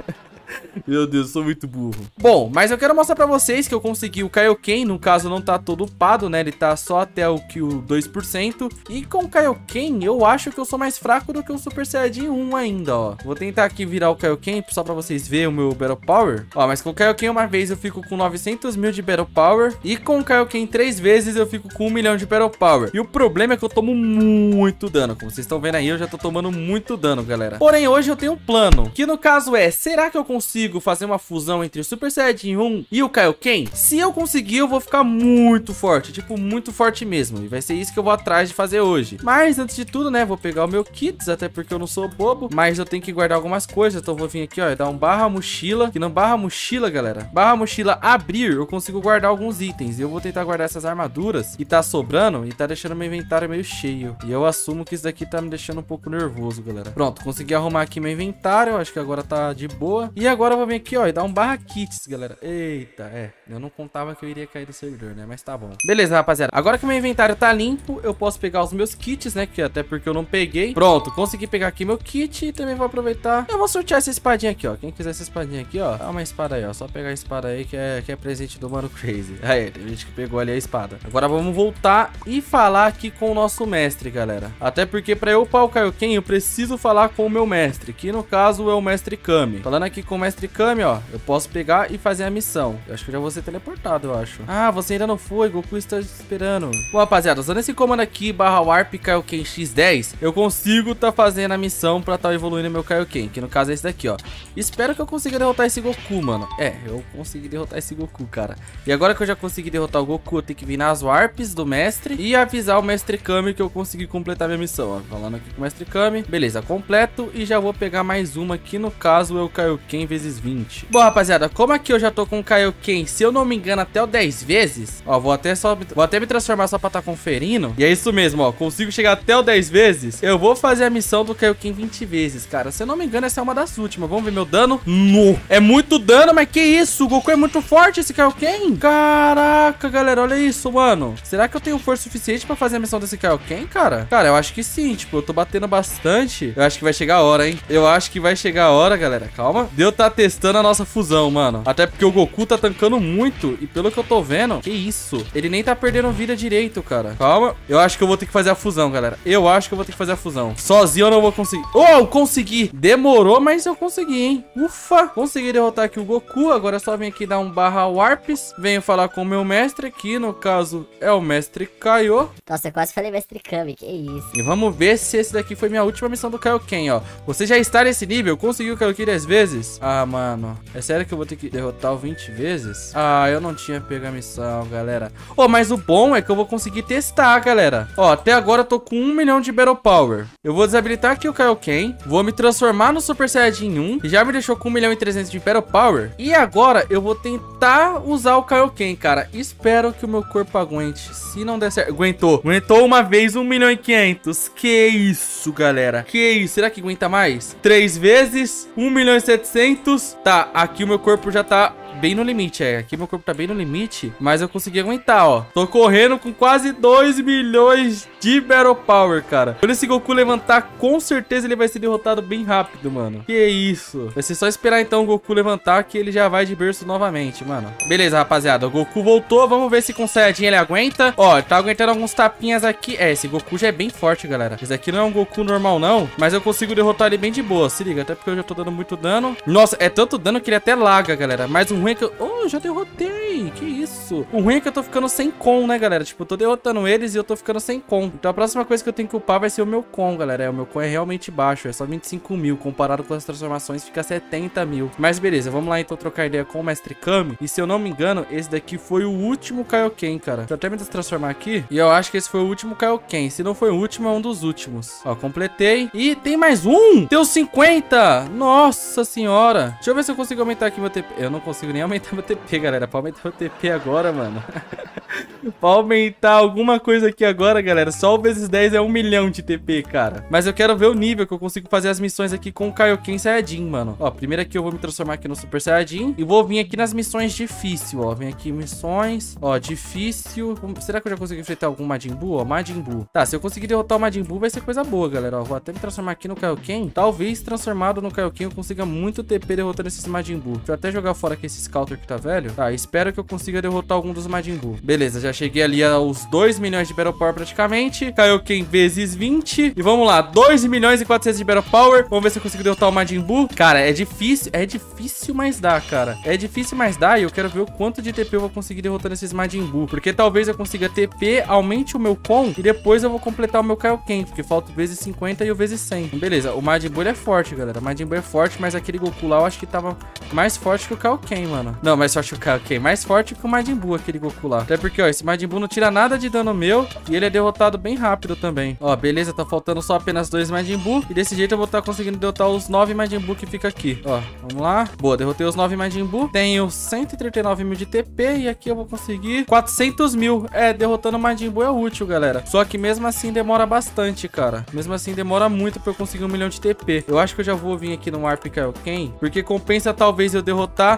Meu Deus, eu sou muito burro. Bom, mas eu quero mostrar pra vocês que eu consegui o Kaioken. No caso, não tá todo upado, né? Ele tá só até o que o dois por cento. E com o Kaioken, eu acho que eu sou mais fraco do que o Super Saiyajin um ainda, ó. Vou tentar aqui virar o Kaioken só pra vocês verem o meu Battle Power. Ó, mas com o Kaioken uma vez eu fico com novecentos mil de Battle Power. E com o Kaioken três vezes eu fico com um milhão de Battle Power. E o problema é que eu tomo muito dano. Como vocês estão vendo aí, eu já tô tomando muito dano, galera. Porém, hoje eu tenho um plano. Que no caso é, será que eu consigo consigo fazer uma fusão entre o Super Saiyajin um e o Kaioken? Se eu conseguir, eu vou ficar muito forte, tipo, muito forte mesmo. E vai ser isso que eu vou atrás de fazer hoje. Mas, antes de tudo, né, vou pegar o meu kits, até porque eu não sou bobo. Mas eu tenho que guardar algumas coisas, então eu vou vir aqui, ó, e dar um barra mochila. Que não barra mochila, galera. Barra mochila abrir, eu consigo guardar alguns itens. E eu vou tentar guardar essas armaduras. E tá sobrando, e tá deixando meu inventário meio cheio. E eu assumo que isso daqui tá me deixando um pouco nervoso, galera. Pronto, consegui arrumar aqui meu inventário. Acho que agora tá de boa. E agora eu vou vir aqui, ó, e dar um barra kits, galera. Eita, é. Eu não contava que eu iria cair do servidor, né? Mas tá bom. Beleza, rapaziada. Agora que meu inventário tá limpo, eu posso pegar os meus kits, né? Que até porque eu não peguei. Pronto, consegui pegar aqui meu kit. E também vou aproveitar. Eu vou sortear essa espadinha aqui, ó. Quem quiser essa espadinha aqui, ó. Dá uma espada aí, ó. Só pegar a espada aí que é, que é presente do Mano Crazy. Aí, tem gente que pegou ali a espada. Agora vamos voltar e falar aqui com o nosso mestre, galera. Até porque pra eu upar o Kaioken, eu preciso falar com o meu mestre. Que no caso é o mestre Kami. Falando aqui com com o Mestre Kami, ó, eu posso pegar e fazer a missão. Eu acho que eu já vou ser teleportado, eu acho. Ah, você ainda não foi, Goku está esperando. Bom, rapaziada, usando esse comando aqui, barra Warp Kaioken X dez, eu consigo tá fazendo a missão pra tá evoluindo meu Kaioken, que no caso é esse daqui, ó. Espero que eu consiga derrotar esse Goku, mano. É, eu consegui derrotar esse Goku, cara. E agora que eu já consegui derrotar o Goku, eu tenho que vir nas Warps do mestre e avisar o Mestre Kami que eu consegui completar minha missão, ó. Falando aqui com o Mestre Kami. Beleza, completo. E já vou pegar mais uma aqui, no caso é o Kaioken vezes vinte. Bom, rapaziada, como aqui eu já tô com o Kaioken, se eu não me engano, até o dez vezes, ó, vou até só vou até me transformar só pra tá conferindo. E é isso mesmo, ó, consigo chegar até o dez vezes. Eu vou fazer a missão do Kaioken vinte vezes, cara. Se eu não me engano, essa é uma das últimas. Vamos ver meu dano. No. É muito dano, mas que isso? O Goku é muito forte, esse Kaioken. Caraca, galera, olha isso, mano. Será que eu tenho força suficiente pra fazer a missão desse Kaioken, cara? Cara, eu acho que sim, tipo, eu tô batendo bastante. Eu acho que vai chegar a hora, hein? Eu acho que vai chegar a hora, galera. Calma. Deu tá testando a nossa fusão, mano. Até porque o Goku tá tancando muito. E pelo que eu tô vendo, que isso? Ele nem tá perdendo vida direito, cara. Calma. Eu acho que eu vou ter que fazer a fusão, galera. Eu acho que eu vou ter que fazer a fusão. Sozinho eu não vou conseguir. Oh, consegui. Demorou, mas eu consegui, hein? Ufa. Consegui derrotar aqui o Goku. Agora é só vir aqui dar um barra Warps. Venho falar com o meu mestre aqui. No caso, é o Mestre Kaiô. Nossa, eu quase falei Mestre Kami. Que isso? E vamos ver se esse daqui foi minha última missão do Kaioken, ó. Você já está nesse nível? Conseguiu o Kaioken dez vezes? Ah, mano. É sério que eu vou ter que derrotar o vinte vezes? Ah, eu não tinha pego a missão, galera. Oh, mas o bom é que eu vou conseguir testar, galera. Ó, até agora eu tô com um milhão de Battle Power. Eu vou desabilitar aqui o Kaioken. Vou me transformar no Super Saiyajin um. Que já me deixou com um milhão e trezentos de Battle Power. E agora eu vou tentar usar o Kaioken, cara. Espero que o meu corpo aguente. Se não der certo... Aguentou. Aguentou uma vez um milhão e quinhentos. Que isso, galera. Que isso. Será que aguenta mais? Três vezes. um milhão e setecentos. Tá, aqui o meu corpo já tá... bem no limite, é. Aqui meu corpo tá bem no limite, mas eu consegui aguentar, ó. Tô correndo com quase dois milhões de Battle Power, cara. Quando esse Goku levantar, com certeza ele vai ser derrotado bem rápido, mano. Que isso. Vai ser só esperar, então, o Goku levantar que ele já vai de berço novamente, mano. Beleza, rapaziada. O Goku voltou. Vamos ver se com o Saiyajin ele aguenta. Ó, tá aguentando alguns tapinhas aqui. É, esse Goku já é bem forte, galera. Esse aqui não é um Goku normal, não. Mas eu consigo derrotar ele bem de boa. Se liga, até porque eu já tô dando muito dano. Nossa, é tanto dano que ele até laga, galera. Mas um ruim é que eu... Oh, eu já derrotei. Que isso? O ruim é que eu tô ficando sem com, né, galera? Tipo, eu tô derrotando eles e eu tô ficando sem com. Então a próxima coisa que eu tenho que upar vai ser o meu com, galera. É, o meu com é realmente baixo. É só vinte e cinco mil. Comparado com as transformações, fica setenta mil. Mas beleza, vamos lá então trocar ideia com o Mestre Kami. E se eu não me engano, esse daqui foi o último Kaioken, cara. Deixa eu até me transformar aqui. E eu acho que esse foi o último Kaioken. Se não foi o último, é um dos últimos. Ó, completei. E tem mais um! Deu cinquenta! Nossa senhora! Deixa eu ver se eu consigo aumentar aqui meu T P. Eu não consigo nem aumentar meu T P, galera. Pra aumentar meu T P agora, mano. Pra aumentar alguma coisa aqui agora, galera, só o vezes dez é um milhão de T P, cara. Mas eu quero ver o nível que eu consigo fazer as missões aqui com o Kaioken Saiyajin, mano. Ó, primeiro aqui eu vou me transformar aqui no Super Saiyajin. E vou vir aqui nas missões difícil, ó. Vem aqui missões. Ó, difícil. Será que eu já consigo enfrentar algum Majin Buu? Ó, Majin Buu. Tá, se eu conseguir derrotar o Majin Buu vai ser coisa boa, galera. Ó, vou até me transformar aqui no Kaioken. Talvez transformado no Kaioken eu consiga muito T P derrotando esses Majin Buu. Deixa eu até jogar fora aqui esse Scouter que tá velho. Tá, espero que eu consiga derrotar algum dos Majin Buu. Beleza, já cheguei ali aos dois milhões de Battle Power praticamente. Kaioken vezes vinte. E vamos lá, dois milhões e quatrocentos de Battle Power. Vamos ver se eu consigo derrotar o Majin Buu. Cara, é difícil, é difícil, mas dá, cara. É difícil, mas dá. E eu quero ver o quanto de T P eu vou conseguir derrotando esses Majin Buu. Porque talvez eu consiga T P, aumente o meu com e depois eu vou completar o meu Kaioken. Porque falta o vezes cinquenta e o vezes cem. Beleza, o Majin Buu ele é forte, galera. O Majin Buu é forte, mas aquele Goku lá eu acho que tava mais forte que o Kaioken, mano. Não, mais forte que o Kaioken. Mais forte que o Majin Buu, aquele Goku lá. Até porque, ó, esse Majin Buu não tira nada de dano meu e ele é derrotado bem rápido também. Ó, beleza, tá faltando só apenas dois Majin Buu e desse jeito eu vou estar tá conseguindo derrotar os nove Majin Buu que fica aqui. Ó, vamos lá. Boa, derrotei os nove Majin Buu. Tenho cento e trinta e nove mil de T P e aqui eu vou conseguir quatrocentos mil. É, derrotando o Majin Buu é útil, galera. Só que mesmo assim demora bastante, cara. Mesmo assim demora muito pra eu conseguir um milhão de T P. Eu acho que eu já vou vir aqui no Warp Kaioken, porque compensa talvez eu derrotar os Goku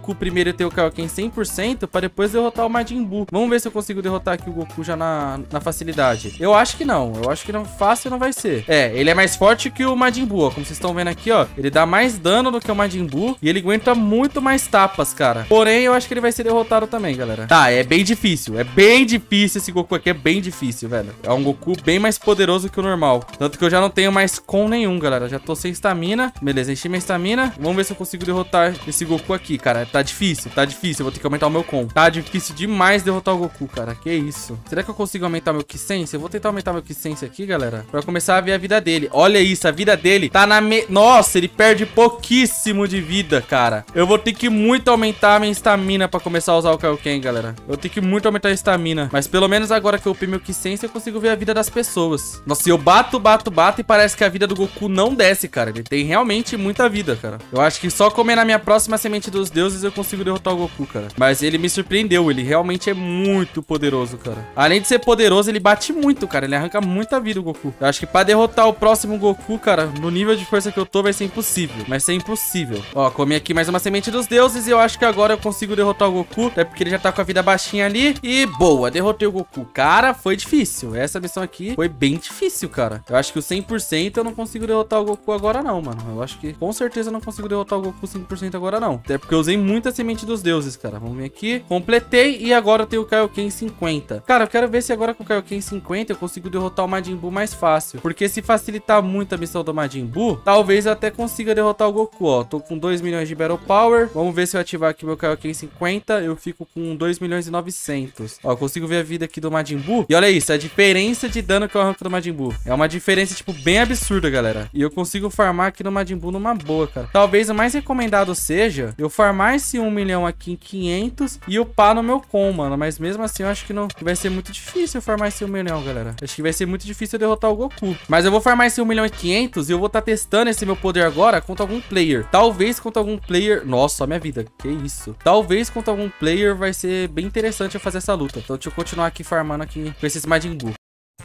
Goku primeiro e ter o Kaioken cem por cento pra depois derrotar o Majin Buu. Vamos ver se eu consigo derrotar aqui o Goku já na, na facilidade. Eu acho que não. Eu acho que não fácil não vai ser. É, ele é mais forte que o Majin Buu, ó. Como vocês estão vendo aqui, ó. Ele dá mais dano do que o Majin Buu e ele aguenta muito mais tapas, cara. Porém, eu acho que ele vai ser derrotado também, galera. Tá, é bem difícil. É bem difícil esse Goku aqui. É bem difícil, velho. É um Goku bem mais poderoso que o normal. Tanto que eu já não tenho mais com nenhum, galera. Já tô sem estamina. Beleza, enchi minha estamina. Vamos ver se eu consigo derrotar esse Goku aqui, cara. Tá difícil, tá difícil. Eu vou ter que aumentar o meu com. Tá difícil demais derrotar o Goku, cara. Que isso. Será que eu consigo aumentar meu Ki Sense? Eu vou tentar aumentar meu Ki Sense aqui, galera, pra começar a ver a vida dele. Olha isso, a vida dele tá na me... Nossa, ele perde pouquíssimo de vida, cara. Eu vou ter que muito aumentar a minha estamina pra começar a usar o Kaioken, galera. Eu tenho que muito aumentar a estamina. Mas pelo menos agora que eu upei meu Ki Sense, eu consigo ver a vida das pessoas. Nossa, eu bato, bato, bato e parece que a vida do Goku não desce, cara. Ele tem realmente muita vida, cara. Eu acho que só comer na minha próxima semente dos deuses eu consigo derrotar o Goku, cara. Mas ele me surpreendeu. Ele realmente é muito poderoso, cara. Além de ser poderoso, ele bate muito, cara. Ele arranca muita vida, o Goku. Eu acho que pra derrotar o próximo Goku, cara, no nível de força que eu tô, vai ser impossível. Vai ser impossível. Ó, comi aqui mais uma semente dos deuses e eu acho que agora eu consigo derrotar o Goku. Até porque ele já tá com a vida baixinha ali. E boa, derrotei o Goku. Cara, foi difícil. Essa missão aqui foi bem difícil, cara. Eu acho que o cem por cento eu não consigo derrotar o Goku agora não, mano. Eu acho que com certeza eu não consigo derrotar o Goku cem por cento agora não. Até porque eu usei muita semente dos deuses, cara. Vamos vir aqui. Completei e agora eu tenho o Kaioken cinquenta. Cara, eu quero ver se agora com o Kaioken cinquenta eu consigo derrotar o Majin Buu mais fácil. Porque se facilitar muito a missão do Majin Buu, talvez eu até consiga derrotar o Goku, ó. Tô com dois milhões de Battle Power. Vamos ver se eu ativar aqui meu Kaioken cinquenta. Eu fico com dois milhões e novecentos. Ó, eu consigo ver a vida aqui do Majin Buu. E olha isso, a diferença de dano que eu arranco do Majin Buu. É uma diferença, tipo, bem absurda, galera. E eu consigo farmar aqui no Majin Buu numa boa, cara. Talvez o mais recomendado seja eu farmar esse um milhão aqui em quinhentos e upar no meu com, mano. Mas mesmo assim, eu acho que não que vai ser muito difícil eu farmar esse um milhão, galera. Acho que vai ser muito difícil eu derrotar o Goku. Mas eu vou farmar esse um milhão e quinhentos e eu vou estar tá testando esse meu poder agora contra algum player. Talvez contra algum player... Nossa, minha vida. Que isso. Talvez contra algum player vai ser bem interessante eu fazer essa luta. Então deixa eu continuar aqui farmando aqui com esses Majin Buu.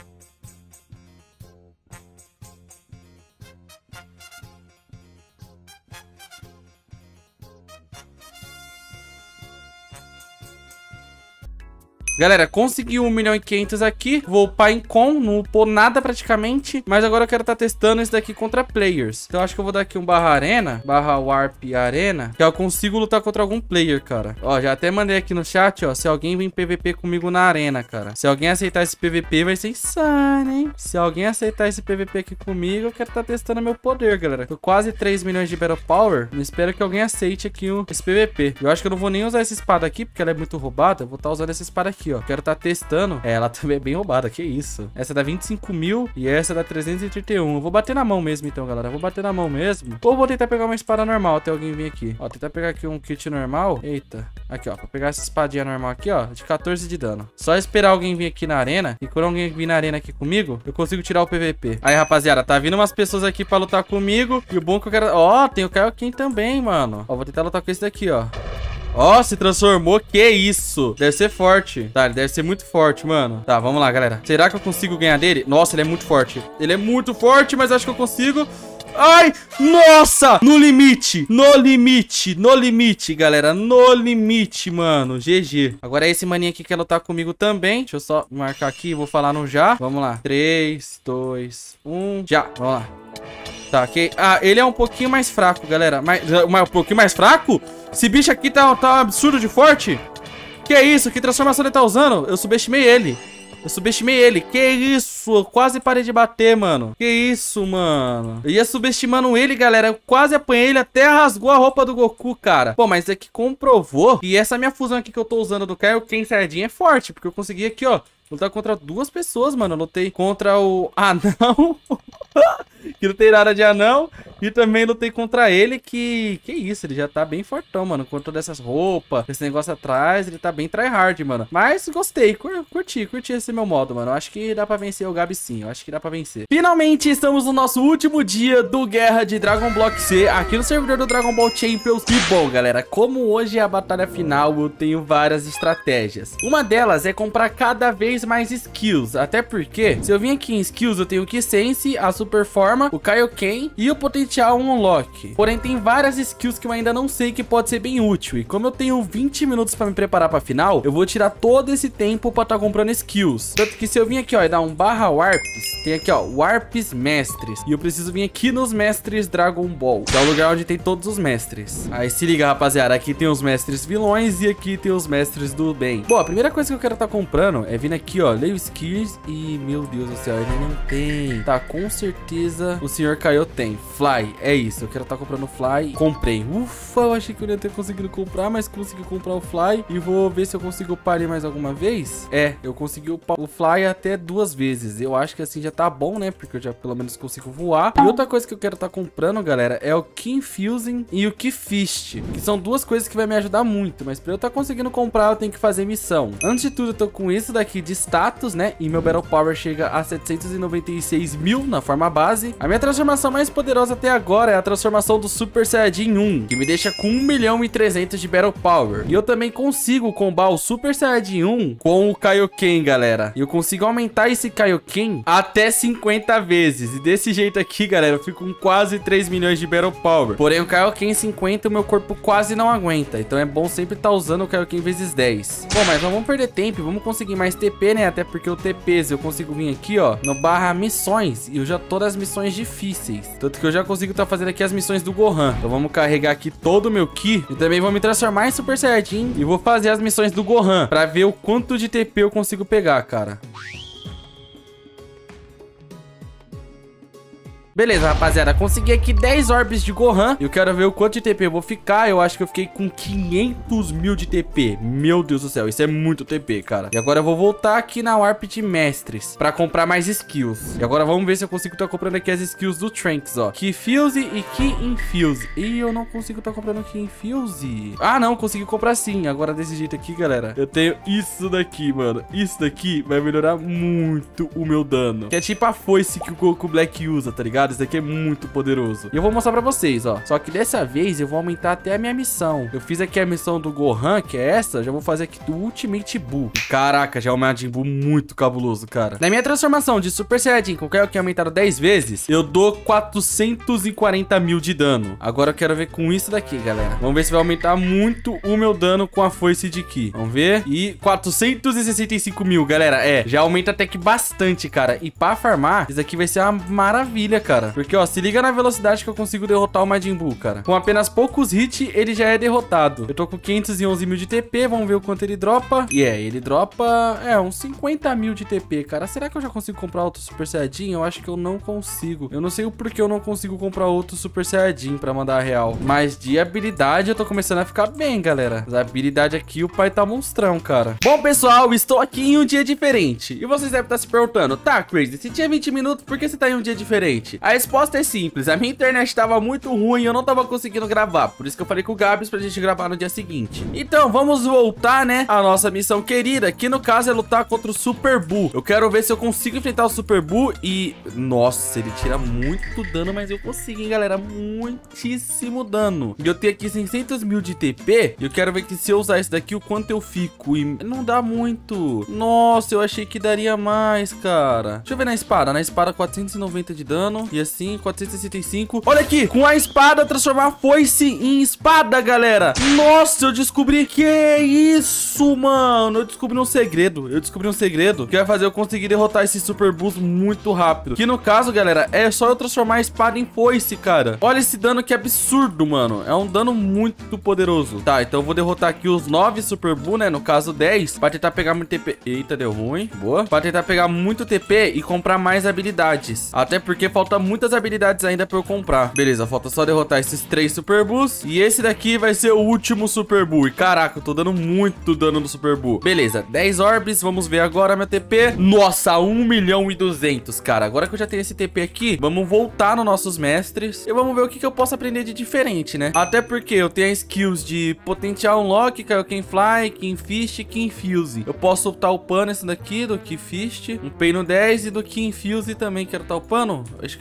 Galera, consegui um milhão e quinhentos aqui. Vou upar em com, não upou nada praticamente. Mas agora eu quero estar tá testando isso daqui contra players. Então eu acho que eu vou dar aqui um barra arena, barra warp arena, que eu consigo lutar contra algum player, cara. Ó, já até mandei aqui no chat, ó, se alguém vir P V P comigo na arena, cara. Se alguém aceitar esse P V P, vai ser insano, hein? Se alguém aceitar esse P V P aqui comigo, eu quero estar tá testando meu poder, galera. Tô quase três milhões de Battle Power. Eu espero que alguém aceite aqui o, esse P V P. Eu acho que eu não vou nem usar essa espada aqui, porque ela é muito roubada. Eu vou estar tá usando essa espada aqui, ó. Quero estar tá testando. É, ela também é bem roubada, que isso. Essa dá vinte e cinco mil e essa dá trezentos e trinta e um. Eu vou bater na mão mesmo, então, galera. Eu vou bater na mão mesmo. Ou vou tentar pegar uma espada normal até alguém vir aqui. Ó, tentar pegar aqui um kit normal. Eita. Aqui, ó. Pra pegar essa espadinha normal aqui, ó. De quatorze de dano. Só esperar alguém vir aqui na arena. E quando alguém vir na arena aqui comigo, eu consigo tirar o P V P. Aí, rapaziada, tá vindo umas pessoas aqui pra lutar comigo. E o bom que eu quero... Ó, tem o Kaioken também, mano. Ó, vou tentar lutar com esse daqui, ó. Ó, oh, se transformou, que isso. Deve ser forte. Tá, ele deve ser muito forte, mano. Tá, vamos lá, galera. Será que eu consigo ganhar dele? Nossa, ele é muito forte. Ele é muito forte, mas acho que eu consigo. Ai, nossa, no limite, no limite, no limite, galera, no limite, mano, G G. Agora é esse maninho aqui que quer lutar comigo também. Deixa eu só marcar aqui, vou falar no já. Vamos lá, três, dois, um, já, vamos lá. Tá, ok. Ah, ele é um pouquinho mais fraco, galera. Mas, mas um pouquinho mais fraco? Esse bicho aqui tá, tá um absurdo de forte. Que é isso? Que transformação ele tá usando? Eu subestimei ele. Eu subestimei ele. Que isso? Eu quase parei de bater, mano. Que isso, mano? Eu ia subestimando ele, galera. Eu quase apanhei ele, até rasgou a roupa do Goku, cara. Pô, mas é que comprovou que essa minha fusão aqui que eu tô usando do Kaioken Sardinha é forte. Porque eu consegui aqui, ó, lutar contra duas pessoas, mano. Eu lutei contra o anão. Que não tem nada de anão. E também lutei contra ele, que... Que isso, ele já tá bem fortão, mano. Com todas essas roupas, esse negócio atrás, ele tá bem tryhard, mano. Mas gostei, cur curti, curti esse meu modo, mano. Eu acho que dá pra vencer o Gabi sim, eu acho que dá pra vencer. Finalmente estamos no nosso último dia do Guerra de Dragon Block C, aqui no servidor do Dragon Ball Champions. E bom, galera, como hoje é a batalha final, eu tenho várias estratégias. Uma delas é comprar cada vez vez mais skills. Até porque, se eu vim aqui em skills, eu tenho o Ki Sense, a Super Forma, o Kaioken e o Potencial Unlock. Porém, tem várias skills que eu ainda não sei que pode ser bem útil. E como eu tenho vinte minutos pra me preparar pra final, eu vou tirar todo esse tempo pra tá comprando skills. Tanto que se eu vim aqui, ó, e dar um barra Warps, tem aqui, ó, Warps Mestres. E eu preciso vir aqui nos Mestres Dragon Ball, que é o lugar onde tem todos os mestres. Aí se liga, rapaziada, aqui tem os mestres vilões e aqui tem os mestres do bem. Bom, a primeira coisa que eu quero tá comprando é vir aqui, ó, Leo Skills e, meu Deus do céu, ele não tem. Tá, com certeza o senhor Kaio tem. Fly, é isso, eu quero tá comprando Fly. Comprei. Ufa, eu achei que eu não ia ter conseguido comprar, mas consegui comprar o Fly. E vou ver se eu consigo upar ele mais alguma vez. É, eu consegui upar o Fly até duas vezes. Eu acho que assim já tá bom, né? Porque eu já pelo menos consigo voar. E outra coisa que eu quero tá comprando, galera, é o Ki Infusing e o Ki Fist, que são duas coisas que vai me ajudar muito. Mas pra eu tá conseguindo comprar, eu tenho que fazer missão. Antes de tudo, eu tô com isso daqui de status, né? E meu Battle Power chega a setecentos e noventa e seis mil na forma base. A minha transformação mais poderosa até agora é a transformação do Super Saiyajin um, que me deixa com um milhão e trezentos de Battle Power. E eu também consigo combar o Super Saiyajin um com o Kaioken, galera. E eu consigo aumentar esse Kaioken até cinquenta vezes. E desse jeito aqui, galera, eu fico com quase três milhões de Battle Power. Porém, o Kaioken cinquenta, o meu corpo quase não aguenta. Então é bom sempre estar tá usando o Kaioken vezes dez. Bom, mas não vamos perder tempo. Vamos conseguir mais T P, né? Até porque o T P, eu consigo vir aqui, ó, no barra missões. E eu já tô nas missões difíceis. Tanto que eu já consigo estar tá fazendo aqui as missões do Gohan. Então vamos carregar aqui todo o meu Ki. E também vou me transformar em Super Saiyajin. E vou fazer as missões do Gohan pra ver o quanto de T P eu consigo pegar, cara. Beleza, rapaziada, consegui aqui dez orbes de Gohan. Eu quero ver o quanto de T P eu vou ficar. Eu acho que eu fiquei com quinhentos mil de T P. Meu Deus do céu, isso é muito T P, cara. E agora eu vou voltar aqui na Warp de Mestres pra comprar mais skills. E agora vamos ver se eu consigo estar tá comprando aqui as skills do Trunks, ó. Ki Fuse e Ki Infuse. E eu não consigo estar tá comprando Ki Infuse. Ah, não, consegui comprar sim. Agora desse jeito aqui, galera, eu tenho isso daqui, mano. Isso daqui vai melhorar muito o meu dano. Que é tipo a foice que o Goku Black usa, tá ligado? Isso daqui é muito poderoso. E eu vou mostrar pra vocês, ó. Só que dessa vez eu vou aumentar até a minha missão. Eu fiz aqui a missão do Gohan, que é essa. Já vou fazer aqui do Ultimate Buu. Caraca, já é um Majin Buu muito cabuloso, cara. Na minha transformação de Super Saiyajin, com o Kaioken aumentado dez vezes, eu dou quatrocentos e quarenta mil de dano. Agora eu quero ver com isso daqui, galera. Vamos ver se vai aumentar muito o meu dano com a foice de Ki. Vamos ver. E quatrocentos e sessenta e cinco mil, galera. É, já aumenta até que bastante, cara. E pra farmar, isso aqui vai ser uma maravilha, cara. Porque, ó, se liga na velocidade que eu consigo derrotar o Majin Buu, cara. Com apenas poucos hits, ele já é derrotado. Eu tô com quinhentos e onze mil de T P. Vamos ver o quanto ele dropa. E é, ele dropa, é, uns cinquenta mil de T P, cara. Será que eu já consigo comprar outro Super Saiyajin? Eu acho que eu não consigo. Eu não sei o porquê eu não consigo comprar outro Super Saiyajin pra mandar a real. Mas de habilidade eu tô começando a ficar bem, galera. As habilidades aqui, o pai tá monstrão, cara. Bom, pessoal, estou aqui em um dia diferente. E vocês devem estar se perguntando, tá, Crazy, se tinha vinte minutos, por que você tá em um dia diferente? A resposta é simples, a minha internet tava muito ruim e eu não tava conseguindo gravar, por isso que eu falei com o Gabs pra gente gravar no dia seguinte. Então, vamos voltar, né, a nossa missão querida, que no caso é lutar contra o Super Buu. Eu quero ver se eu consigo enfrentar o Super Buu e... Nossa, ele tira muito dano, mas eu consigo, hein, galera, muitíssimo dano. E eu tenho aqui seiscentos mil de T P, e eu quero ver que se eu usar isso daqui, o quanto eu fico, e não dá muito. Nossa, eu achei que daria mais, cara. Deixa eu ver na espada, na espada quatrocentos e noventa de dano. E assim, quatrocentos e sessenta e cinco. Olha aqui, com a espada transformar a foice em espada, galera. Nossa, eu descobri. Que isso, mano. Eu descobri um segredo. Eu descobri um segredo que vai fazer eu conseguir derrotar esses Super Bulls muito rápido. Que no caso, galera, é só eu transformar a espada em foice, cara. Olha esse dano que absurdo, mano. É um dano muito poderoso. Tá, então eu vou derrotar aqui os nove Super Bull, né? No caso, dez. Pra tentar pegar muito T P. Eita, deu ruim. Boa. Pra tentar pegar muito T P e comprar mais habilidades. Até porque falta muitas habilidades ainda pra eu comprar. Beleza, falta só derrotar esses três Super Bulls. E esse daqui vai ser o último Super Bull. E caraca, eu tô dando muito dano no Super Bull. Beleza, dez orbes. Vamos ver agora meu T P. Nossa, um milhão e duzentos, cara. Agora que eu já tenho esse T P aqui, vamos voltar nos nossos mestres. E vamos ver o que, que eu posso aprender de diferente, né? Até porque eu tenho skills de Potencial Unlock, Kaioken Fly, Ki Fist e Ki Infuse. Eu posso upar o pano esse daqui, do Ki Fist, um Peino dez e do Ki Infuse também. Quero upar o pano? Acho que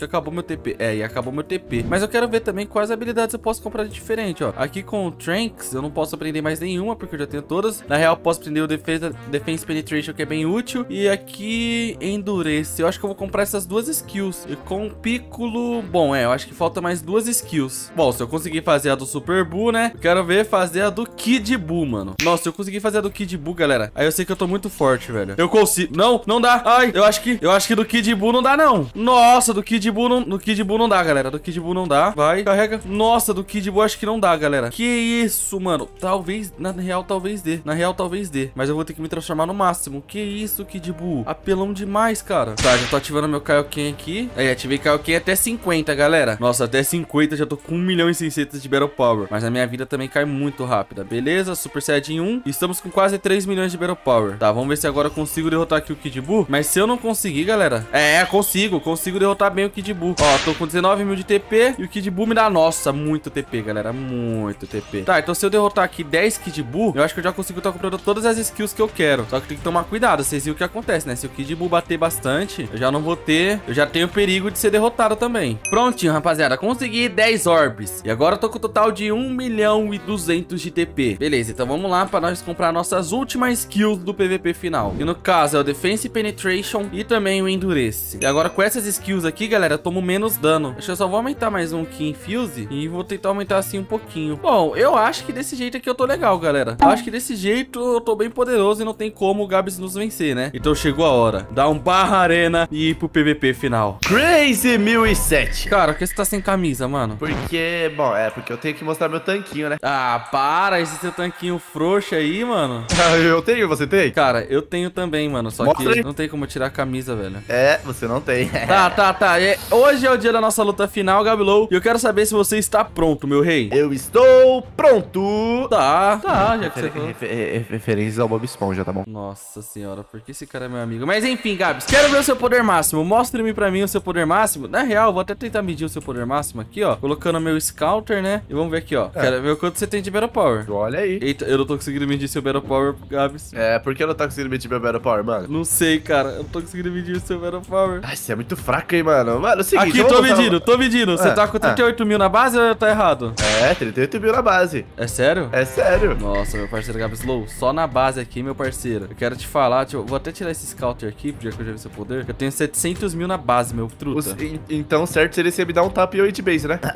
acabou meu T P. É, e acabou meu T P. Mas eu quero ver também quais habilidades eu posso comprar de diferente, ó. Aqui com o Tranks, eu não posso aprender mais nenhuma, porque eu já tenho todas. Na real, eu posso aprender o Defesa, Defense Penetration, que é bem útil. E aqui, Endurance. Eu acho que eu vou comprar essas duas skills. E com o Piccolo... Bom, é, eu acho que falta mais duas skills. Bom, se eu conseguir fazer a do Super Buu, né? Eu quero ver fazer a do Kid Buu, mano. Nossa, se eu conseguir fazer a do Kid Buu, galera, aí eu sei que eu tô muito forte, velho. Eu consigo... Não, não dá. Ai, eu acho que... Eu acho que do Kid Buu não dá, não. Nossa, do Kid Buu não... Do Kid Buu não dá, galera. Do Kid Buu não dá. Vai, carrega. Nossa, do Kid Buu acho que não dá, galera. Que isso, mano. Talvez... Na real, talvez dê. Na real, talvez dê. Mas eu vou ter que me transformar no máximo. Que isso, Kid Buu. Apelão demais, cara. Tá, já tô ativando meu Kaioken aqui. Aí, ativei Kaioken até cinquenta, galera. Nossa, até cinquenta já tô com um milhão e seiscentos de Battle Power. Mas a minha vida também cai muito rápida. Beleza, Super Saiyajin um. Estamos com quase três milhões de Battle Power. Tá, vamos ver se agora eu consigo derrotar aqui o Kid Buu. Mas se eu não conseguir, galera... É, consigo. Consigo derrotar bem o Kid Buu. Ó, tô com dezenove mil de T P. E o Kid Buu me dá... Nossa, muito T P, galera. Muito T P. Tá, então se eu derrotar aqui dez Kid Buu, eu acho que eu já consigo estar comprando todas as skills que eu quero. Só que tem que tomar cuidado. Vocês viram o que acontece, né? Se o Kid Buu bater bastante, eu já não vou ter... Eu já tenho perigo de ser derrotado também. Prontinho, rapaziada. Consegui dez orbes. E agora eu tô com o total de um milhão e duzentos de T P. Beleza, então vamos lá para nós comprar nossas últimas skills do P V P final. E no caso é o Defense Penetration e também o Endurance. E agora com essas skills aqui, galera, eu tomo menos dano. Acho que eu só vou aumentar mais um aqui em Fuse e vou tentar aumentar assim um pouquinho. Bom, eu acho que desse jeito aqui eu tô legal, galera. Eu acho que desse jeito eu tô bem poderoso e não tem como o Gabs nos vencer, né? Então chegou a hora. Dar um barra arena e ir pro P V P final. Crazy mil e sete. Cara, por que você tá sem camisa, mano? Porque, bom, é porque eu tenho que mostrar meu tanquinho, né? Ah, para, esse seu tanquinho frouxo aí, mano. Eu tenho, você tem? Cara, eu tenho também, mano. Só Mostra que aí. não tem como tirar a camisa, velho. É, você não tem. Tá, tá, tá. É, hoje é o dia da nossa luta final, Gabilou. E eu quero saber se você está pronto, meu rei. Eu estou pronto. Tá, tá, já que você Refer falou. refer refer referências ao Bob Esponja, tá bom? Nossa senhora, por que esse cara é meu amigo? Mas enfim, Gabs, quero ver o seu poder máximo. Mostre-me pra mim o seu poder máximo. Na real, vou até tentar medir o seu poder máximo aqui, ó. Colocando meu Scouter, né? E vamos ver aqui, ó. É. Quero ver o quanto você tem de Battle Power. Olha aí. Eita, eu não tô conseguindo medir seu Battle Power, Gabs. É, por que eu não tá conseguindo medir meu Battle Power, mano? Não sei, cara. Eu não tô conseguindo medir o seu Battle Power. Ai, você é muito fraco, hein, mano? Mano, é o seguinte... Aqui, eu tô vou botar- medindo, tô medindo. Você Ah, tá com trinta e oito mil na base ou tá errado? É, trinta e oito mil na base. É sério? É sério. Nossa, meu parceiro Gabs Low, só na base aqui, meu parceiro. Eu quero te falar, deixa eu- vou até tirar esse Scouter aqui, já que eu já vi seu poder. Eu tenho setecentos mil na base, meu truta. Os- en- então, certo seria você me dar um tap e oito base, né?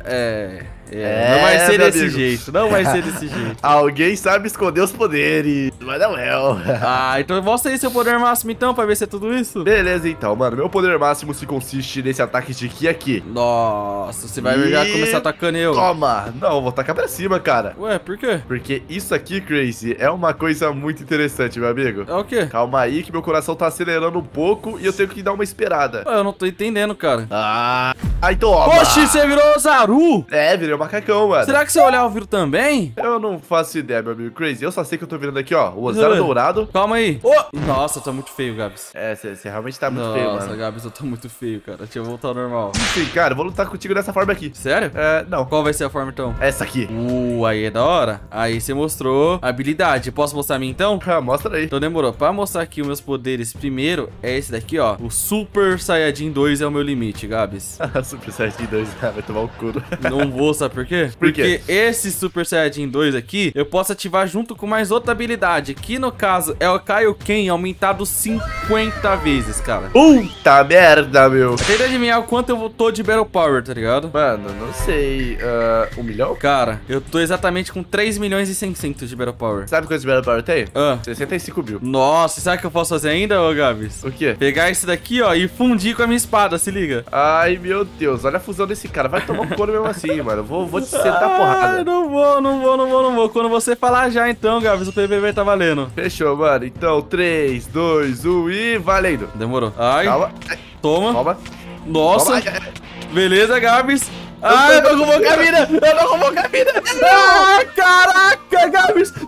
É, é, É, não vai ser meu desse amigo. jeito, não vai ser desse jeito. Alguém sabe esconder os poderes, mas não é. Ah, então mostra aí seu poder máximo então, pra ver se é tudo isso. Beleza, então, mano. Meu poder máximo se consiste nesse ataque de Ki aqui. Nossa, você vai E- já começar atacando eu. Toma! Não, vou tacar pra cima, cara. Ué, por quê? Porque isso aqui, Crazy, é uma coisa muito interessante, meu amigo. É o quê? Calma aí que meu coração tá acelerando um pouco e eu tenho que dar uma esperada. Ué, eu não tô entendendo, cara. Ah, aí toma! Oxi, você virou Zaru! É, virei um macacão, mano. Será que se eu olhar eu viro também? Eu não faço ideia, meu amigo Crazy. Eu só sei que eu tô virando aqui, ó, o Beleza. Ozaro Dourado. Calma aí. Oh! Nossa, tá muito feio, Gabs. É, você realmente tá muito feio, Nossa, mano. Gabs, eu tô muito feio, cara. Deixa eu voltar ao normal. Enfim, cara, eu vou lutar contigo dessa forma aqui. Sério? É, não. Qual vai ser a forma então? Essa aqui. Uh, aí é da hora. Aí você mostrou a habilidade. Posso mostrar a mim então? Ah, mostra aí. Então demorou. Pra mostrar aqui os meus poderes, primeiro é esse daqui, ó. O Super Saiyajin dois é o meu limite, Gabs. Super Saiyajin dois, ah, vai tomar o cu. Não vou, sabe por quê? Por quê? Porque esse Super Saiyajin dois aqui, eu posso ativar junto com mais outra habilidade, que no caso é o Kaioken aumentado cinquenta vezes, cara. Puta merda, meu. Tenta adivinhar o quanto eu tô de Battle Power, tá ligado? Mano, não sei. ah, um milhão? Cara, eu tô exatamente com três milhões e seiscentos de Battle Power. Sabe quantos Battle Power tem? Ah. sessenta e cinco mil. Nossa, sabe o que eu posso fazer ainda, ô Gabs? O quê? Pegar esse daqui, ó, e fundir com a minha espada, se liga. Ai, meu Deus, olha a fusão desse cara. Vai tomar um couro mesmo assim, mano. Vou, vou te sentar Ah, porrada. não vou, não vou, não vou, não vou. Quando você falar já, então, Gabs, o P V P tá valendo. Fechou, mano. Então, três, dois, um e valendo. Demorou. Ai, Calma. toma. Calma. Nossa. Calma. Beleza, Gabs. Ah, eu tô com pouca vida! Eu tô com pouca vida! Ah, caraca, Gabs!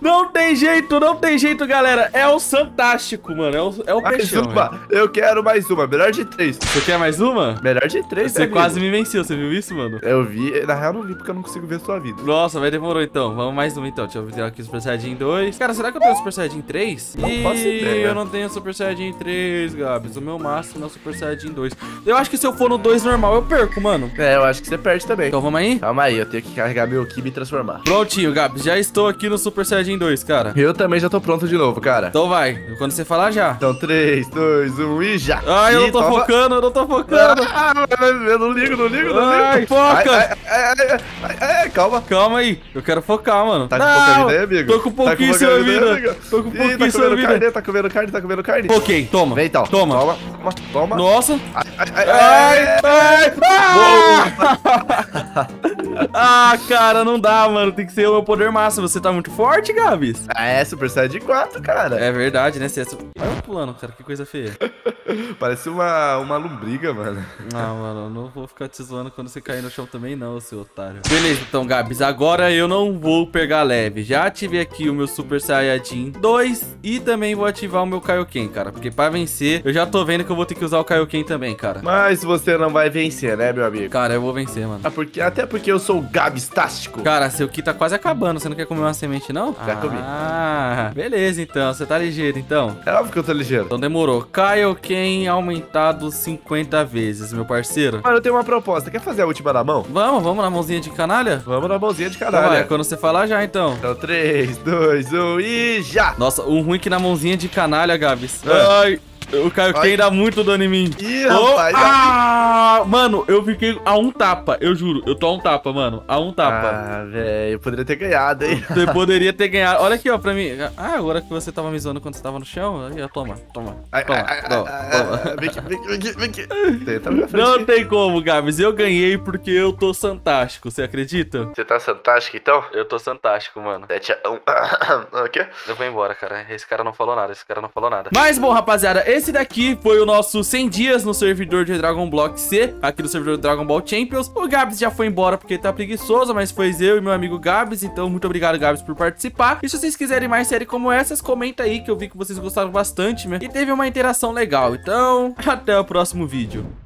Não tem jeito, não tem jeito, galera. É o Fantástico, mano. É o, é o Mais peixão, uma. velho. Eu quero mais uma. Melhor de três. Você quer mais uma? Melhor de três, Você né, amigo? quase me venceu, você viu isso, mano? Eu vi. Na real, eu não vi porque eu não consigo ver sua vida. Nossa, vai demorou então. Vamos mais uma então. Deixa eu tirar aqui o Super Saiyajin dois. Cara, será que eu tenho o Super Saiyajin três? Não faço ideia. Eu não tenho o Super Saiyajin três, Gabs. O meu máximo é o Super Saiyajin dois. Eu acho que se eu for no dois normal, eu perco, mano. É, eu acho que você perde também. Então vamos aí? Calma aí, eu tenho que carregar meu Ki e me transformar. Prontinho, Gabs. Já estou aqui no Super Saiyajin dois, cara. Eu também já tô pronto de novo, cara. Então vai. Quando você falar, já. Então, três, dois, um e já. Ai, eu Ih, não tô toma. focando, eu não tô focando. Ah, eu não ligo, não ligo, não Ai, ligo. foca. Ai, ai, ai, ai, ai, ai, calma. Calma aí. Eu quero focar, mano. Tá com pouca vida aí, amigo? Tô com Tá pouquíssima pouca vida. aí, amigo? Tô com Ih, pouquíssima tá comendo vida. carne, tá comendo carne, tá comendo carne. Foquei. Toma. Vem então. Toma. Toma, toma, toma. Nossa. Ai, ai, ai, Ai, ai. ai, ai. Ah, cara, não dá, mano. Tem que ser o meu poder máximo. Você tá muito forte, Gabs. Ah, é, Super Saiyajin quatro, cara. É verdade, né? Você é... Vai eu pulando, cara. Que coisa feia. Parece uma, uma lombriga, mano. Ah, mano, eu não vou ficar te zoando quando você cair no chão também, não, seu otário. Beleza, então, Gabs, agora eu não vou pegar leve. Já ativei aqui o meu Super Saiyajin dois e também vou ativar o meu Kaioken, cara. Porque pra vencer, eu já tô vendo que eu vou ter que usar o Kaioken também, cara. Mas você não vai vencer, né, meu amigo? Cara, eu vou vencer, mano. Ah, porque, até porque eu sou o Gabstástico. Cara, seu Ki tá quase acabando. Você não quer comer uma semente, não? Já comi. Ah, beleza, então. Você tá ligeiro, então. É óbvio que eu tô ligeiro. Então demorou. Kaioken aumentado cinquenta vezes, meu parceiro. Mano, eu tenho uma proposta. Quer fazer a última na mão? Vamos, vamos na mãozinha de canalha? Vamos na mãozinha de Então caralho. vai, quando você falar já, então. Então, três, dois, um e já! Nossa, o ruim é que na mãozinha de canalha, Gabs. É. Ai, o Kaioken dá muito dano em mim. Ih, Oh, rapaz! ah, mano, eu fiquei a um tapa, eu juro. Eu tô a um tapa, mano. A um tapa. Ah, velho, eu poderia ter ganhado, hein? Você poderia ter ganhado. Olha aqui, ó, pra mim. Ah, agora que você tava me zoando quando você tava no chão. Aí, ó, toma, toma. Ai, Toma, ai, ai, toma, ai, toma. ai, Vem aqui, vem aqui, vem aqui, vem aqui. Tenta na frente. Não tem como, Gabs. Eu ganhei porque eu tô fantástico. Você acredita? Você tá fantástico, então? Eu tô fantástico, mano. sete a um. O quê? Eu vou embora, cara. Esse cara não falou nada. Esse cara não falou nada. Mas, bom, rapaziada, esse daqui foi o nosso cem dias no servidor de Dragon Block C, aqui no servidor de Dragon Ball Champions. O Gabs já foi embora porque tá preguiçoso, mas foi eu e meu amigo Gabs. Então, muito obrigado, Gabs, por participar. E se vocês quiserem mais série como essas, comenta aí, que eu vi que vocês gostaram bastante, né? E teve uma interação legal. Então, até o próximo vídeo.